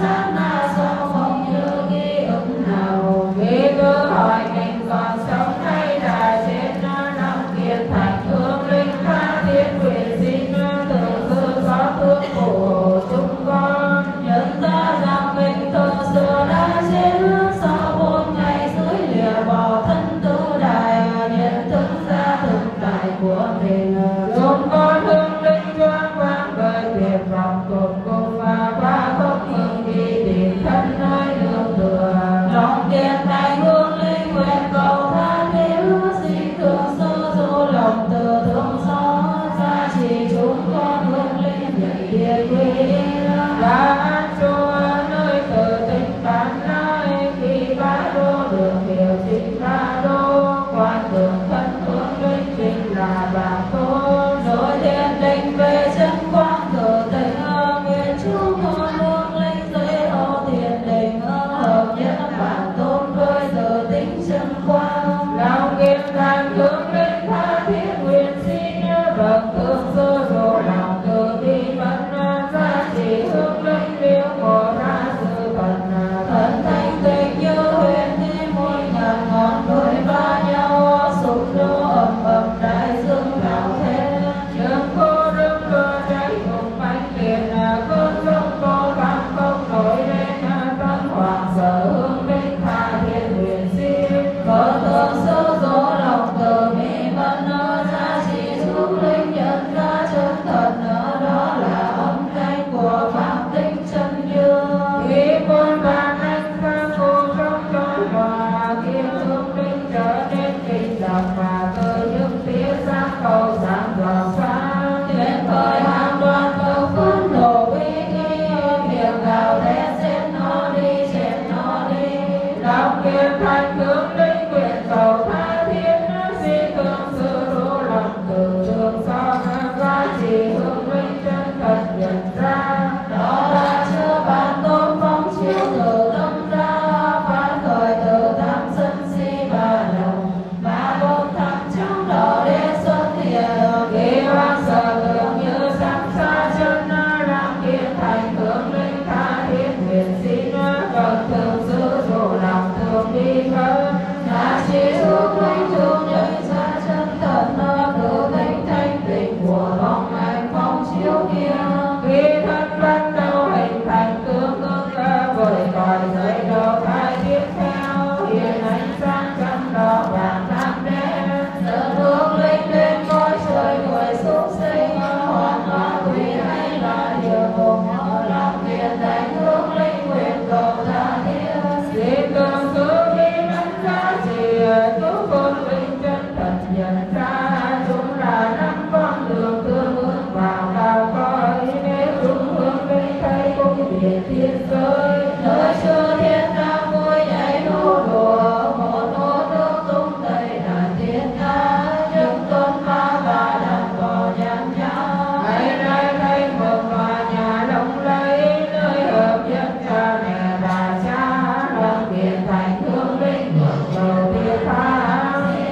thành hướng linh nguyện cầu tha thiết xin thương sự đủ lòng từ trường so giá trị hướng linh chân thật nhận ra đó là chưa ban tôn phong chiếu từ tâm ra phán khởi từ tham sân si và lòng mà bốn tham trong đó đến xuất hiện khi hoang sợ tưởng như sáng xa chân đang kiến thành hướng linh tha thiết nguyện xin cần thường giữ dù lòng thường đi khơi là chỉ hướng linh chung nhận ra chân thật từ thanh thanh tịnh của bóng ánh phong chiếu kia khi thân ban đầu hình thành tương ương với cõi giới đầu thai tiếp theo hiện ánh sáng trong đó vàng nam đen dẫn hướng linh lên ngôi trời người súc sinh hoàn hóa quý hay là điều cùng lòng thiện đánh hướng linh nguyện cầu tha thiết xin tương cứ khi nắm giá trị cứu khôn linh chân thật nhận ra chúng là năm con đường tương hướng vào cao cõi nếu chúng hướng linh thấy cung điện thiên giới nơi chưa thiên đang vui nhảy nô đùa một ô tương tung tây đàn thiên ta những tôn ma và đàn cò nhàn nhã ngày nay thấy một tòa nhà lộng lẫy nơi hợp nhất cha mẹ và cha lòng biển thành thương linh ngược đầu thiên tha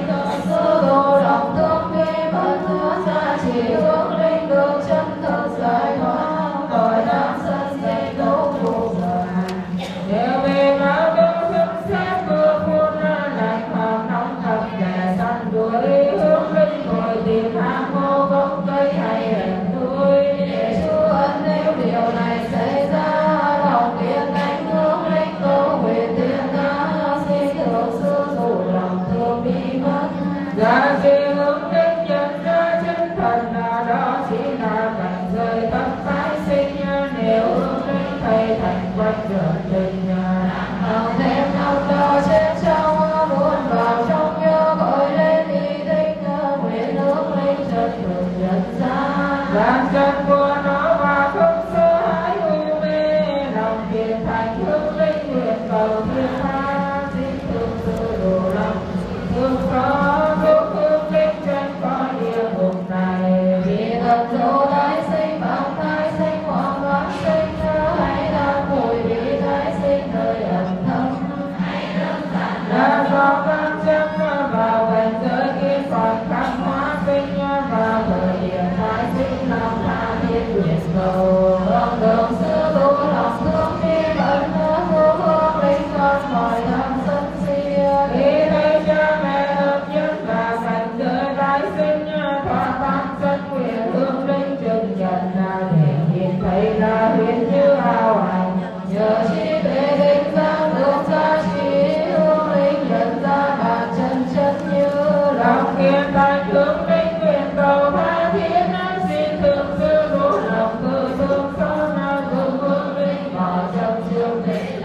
sư đồ lòng thương khi bất hứa giá trị hướng linh được chân thực giải thoát tội đáng sân dây đấu trụ nếu về báo đâu thức xét vừa phun lạnh hoặc nóng thật để săn đuổi hướng linh ngồi tìm hang mô gốc cây hay hẻm núi để chú ân nếu điều này xảy ra lòng kiên đánh hướng linh cầu nguyện thiên ta xin thường sư dù lòng thương bị mất giá trị hướng linh nhận ra chân thần đó chỉ là cảnh rơi tâm tái sinh nếu hướng linh thầy thành quanh đường tình hằng thêm năm đó trên trong muốn vào trong nhớ gọi lên đi thích nguyện hướng linh chân được nhận ra làm chân của nó và không sợ hãi u mê lòng kiên thành hướng linh nguyện cầu thiên tha xin thương sự đủ lòng thương có giúp hướng linh chân có địa ngục này vì thật dấu tái sinh bằng tái sinh hoặc đoán sinh hay là mùi vị tái sinh nơi ẩn thâm là do các chân vào cảnh giới khi còn khám hóa sinh và thời điểm tái sinh lòng tha thiết nguyện cầu lòng đường sư đủ lòng thương đi bận vô hướng linh con mọi tham sân si khi thấy cha mẹ hợp nhất và cảnh giới tái sinh thỏa tam sân nguyện hướng linh chứng nhận là để nhìn thấy là huyết như ảo ảnh nhờ trí tuệ định giác được giá trị hướng linh nhận ra bản chân chất như lòng kiên thành hướng linh nguyện cầu tha thiết xin thương sư đủ lòng cư thương xót cùng hướng linh bỏ trong chương tình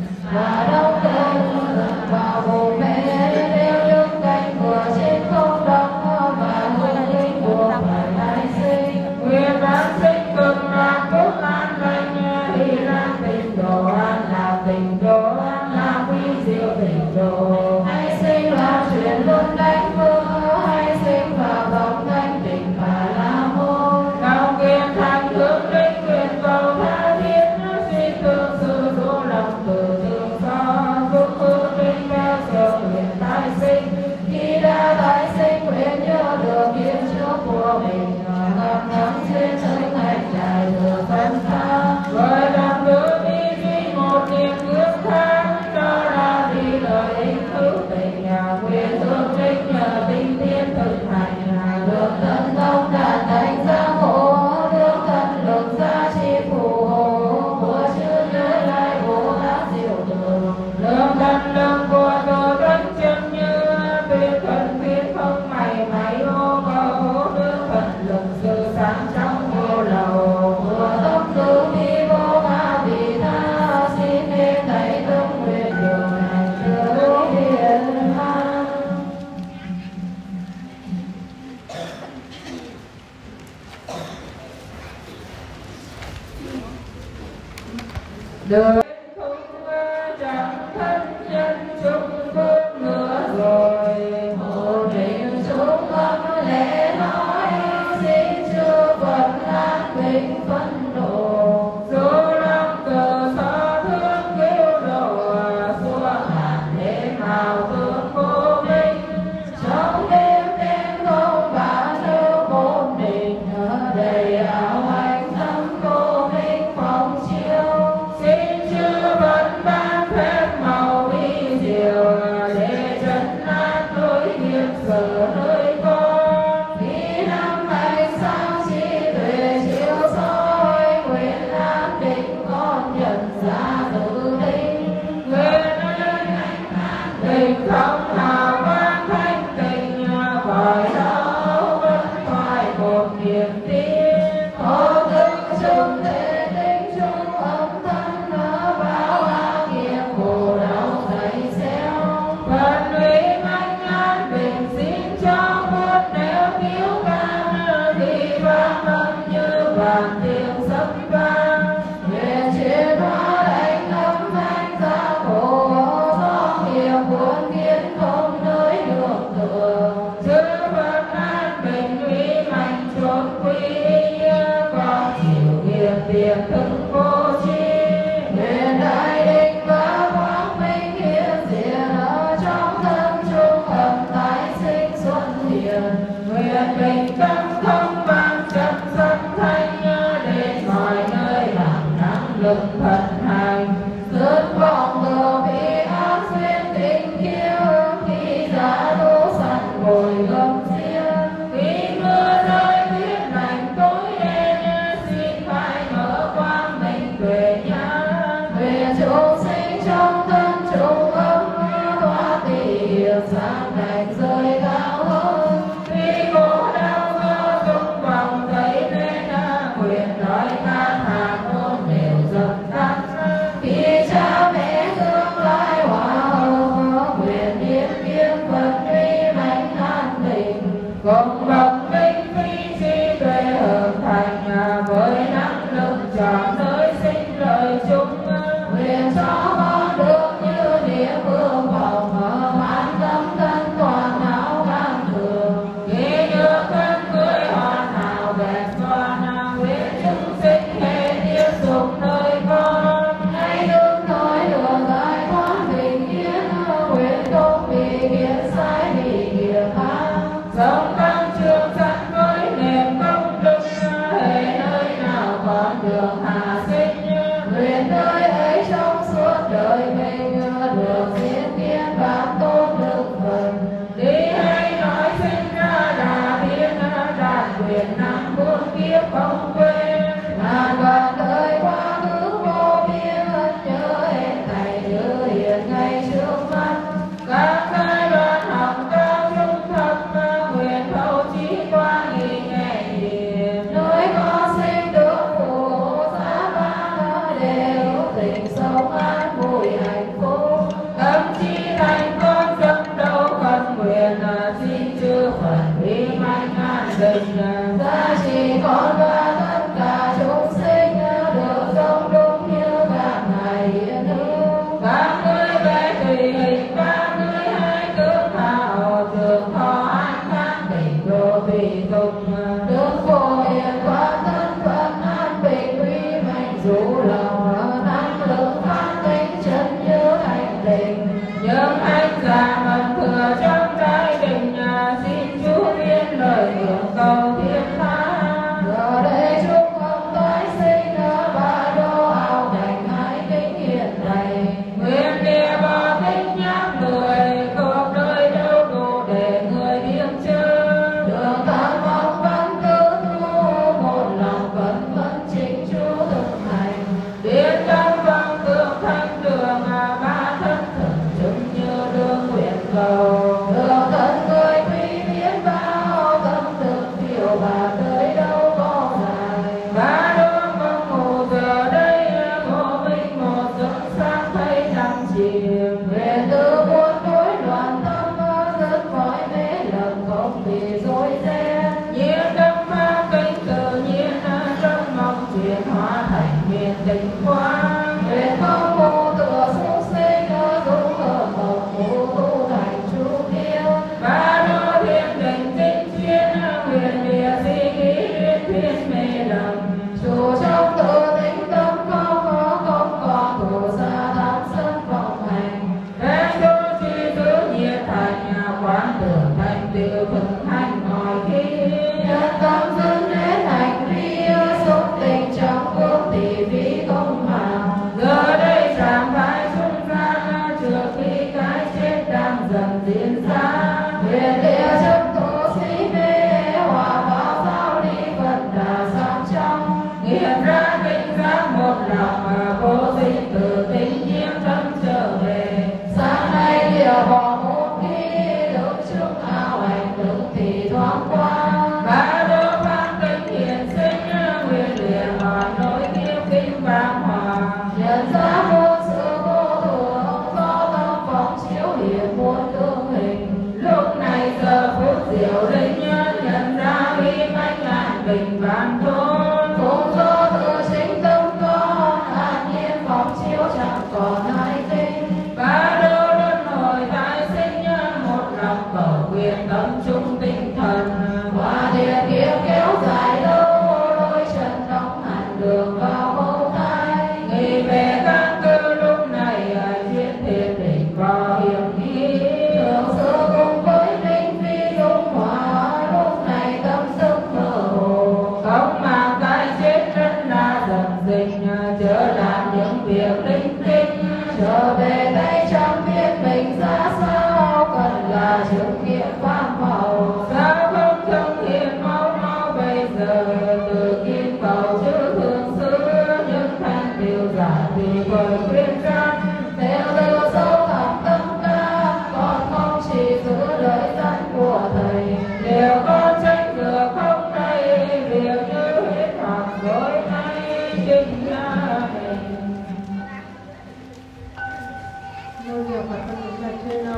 và đau thương vào bụng mẹ đeo những cánh cửa trên không đóng và hướng linh buộc phải tái sinh nguyện tái sinh cực lạc cốt an lành thì là tình đồ an là tình đồ an là quý diệu tình đồ hay sinh là chuyện luôn đánh vương hay sinh vào vòng thanh tịnh và la môn lòng kiên thành hướng linh nguyện cầu tha thiết xin thương sư đủ lòng từ thương xót giúp hướng linh theo siêu nguyện tái sinh khi đã tái sinh nguyện nhớ được kiếp trước của mình ngập ngắm trên giới ngạch dài thừa phân xa với lòng cứ đi khi một niềm ước thang đó là đi lợi ích hữu tình nguyện thương linh nhờ tinh tiến thực hành được tấn công đạt đánh giá hộ được thần lực gia chi phù hộ của chư như lai bồ tát diệu thường lương thần lương của tổ thân chân như tuyệt thần tuyệt không mày mày ô cầu nước thần lực sự sáng trong vô lầu của tâm tư đi vô ma vị tha xin thêm thầy tâm nguyện điều hành chưa hiền mang đời không chẳng thân nhân chung chúng sinh trong thân chúng ấm hóa tỳ sáng cảnh rơi cao hơn vì khổ đau do dung vọng thấy nên nguyện nói ca hạ môn đều dần tắt khi cha mẹ tương lai hòa hợp nguyện niệm kiếm phật uy mạnh an bình cùng bậc minh phi trí tuệ hợp thành với năng lực chọn nơi sinh lợi chúng nguyện cho con được như địa phương phòng hoan tâm thân toàn não gan thường khi như thân cưới hoàn hảo đẹp toàn nguyện chúng sinh hệ tiếp tục nơi con hãy đừng nói đường ai thoát bình yên nguyện không bị nghiệt sai bị nghiệp ác sống tăng trưởng sanh với niềm công đức hệ nơi nào còn đường hạ sinh nguyện nơi ấy trong suốt đời mình được diễn kiến bản tôn đức phần đi hay nói sinh ra đà thiên đạt quyền năng muôn kiếp không quên ngàn vạn đời quá khứ vô biên nhớ hết thầy nhớ hiện ngay trước mắt các giai đoạn học cao trung thấp nguyện thấu trí qua nghi nghe hiền nơi con sinh được phù hộ giá ban đều tình sống an vui hạnh phúc tâm trí thành con dâng đâu khẩn nguyện xin chư Phật uy mạnh an bình giá trị con và tất cả chúng sinh được sống đúng như các ngài hiện hữu các ngươi về tùy hình các ngươi hãy tướng hào thường thọ an khang bình độ tùy tục tướng phổ hiện qua thân phận an bình uy mạnh dù lòng năng lực phát tính chân như hành tình nhưng anh già mật thừa trong trái đình xin chú biết lời nguyện cầu thiên tha giờ đây chúc ông tái sinh ba đô hào cảnh hãy kính hiện thầy nguyện địa bỏ thích nhắc người cuộc đời đâu đủ để người biết chơi đường tam mong vẫn cứ tu một lòng vẫn chính chú thực hành biết trong vọng tưởng thanh đường ba thân thực chứng như đường nguyện cầu đường thân người quý biết bao tâm thực phiêu bạt tới đâu có dài ba đôi mong ngủ giờ đây vô minh một giấc sáng thấy đắm chìm nguyện từ muôn nỗi loạn tâm rất mỏi mê lòng không bị dối ren nhiên tâm ma kinh tự nhiên trong mong chuyển hóa thành miền tình quang nguyện không mù tựa xuất sinh dung hợp một mù tu thành chú yêu ba đô thiên đình tinh chuyên nguyện địa suy nghĩ thiên mê lầm chủ trong tự tính tâm không còn thủ xa tham sân vọng hành bên đô chi giữ nhiệt thành quán tưởng thành tựu thực hành mọi khi nhân tâm dưng đến hành vi xúc tình trong quốc tỷ vi công mạng giờ đây chẳng phải xung ra trước khi cái chết đang dần diễn ra nguyện địa chấp tổ sĩ mê hòa báo giao ly Phật đà sáng trong nghiệm ra kinh giác một lòng vô sinh từ tính nhiễm tâm trở về sáng nay địa bỏ một khi lúc trước ao hành đứng thì thoáng qua ba đô phan kinh hiện sinh nguyện luyện hòa nối kiếp kinh vang hòa nhận ra vô sự vô thường do tâm phóng chiếu hiện muôn tương hình lúc này giờ phút diệu linh nhận ra uy mãnh an bình vạn tôn cũng do tự chính tâm con an nhiên phóng chiếu chẳng còn hai tinh ba đô luân hồi tái sinh một lòng cầu nguyện tâm trung tinh thần qua địa kiếp kéo dài lâu đôi chân nóng hẳn đường vào mâu thai nghĩ về các cơ lúc này chiến thiên đỉnh vào hiểm nghi thường xưa cùng với linh phi dung hòa lúc này tâm sức mơ hồ không mang cái chết rất là dần dình chớ làm những việc linh tinh trở về tay chẳng biết mình ra sao cần là chứng nghiệm pháp màu sao không thông hiện mau mau bây giờ từ kim cầu chữ thường xưa những thanh tiêu giả vì bởi khuyên ra Thôi nhiều Phật con đứng gạch trên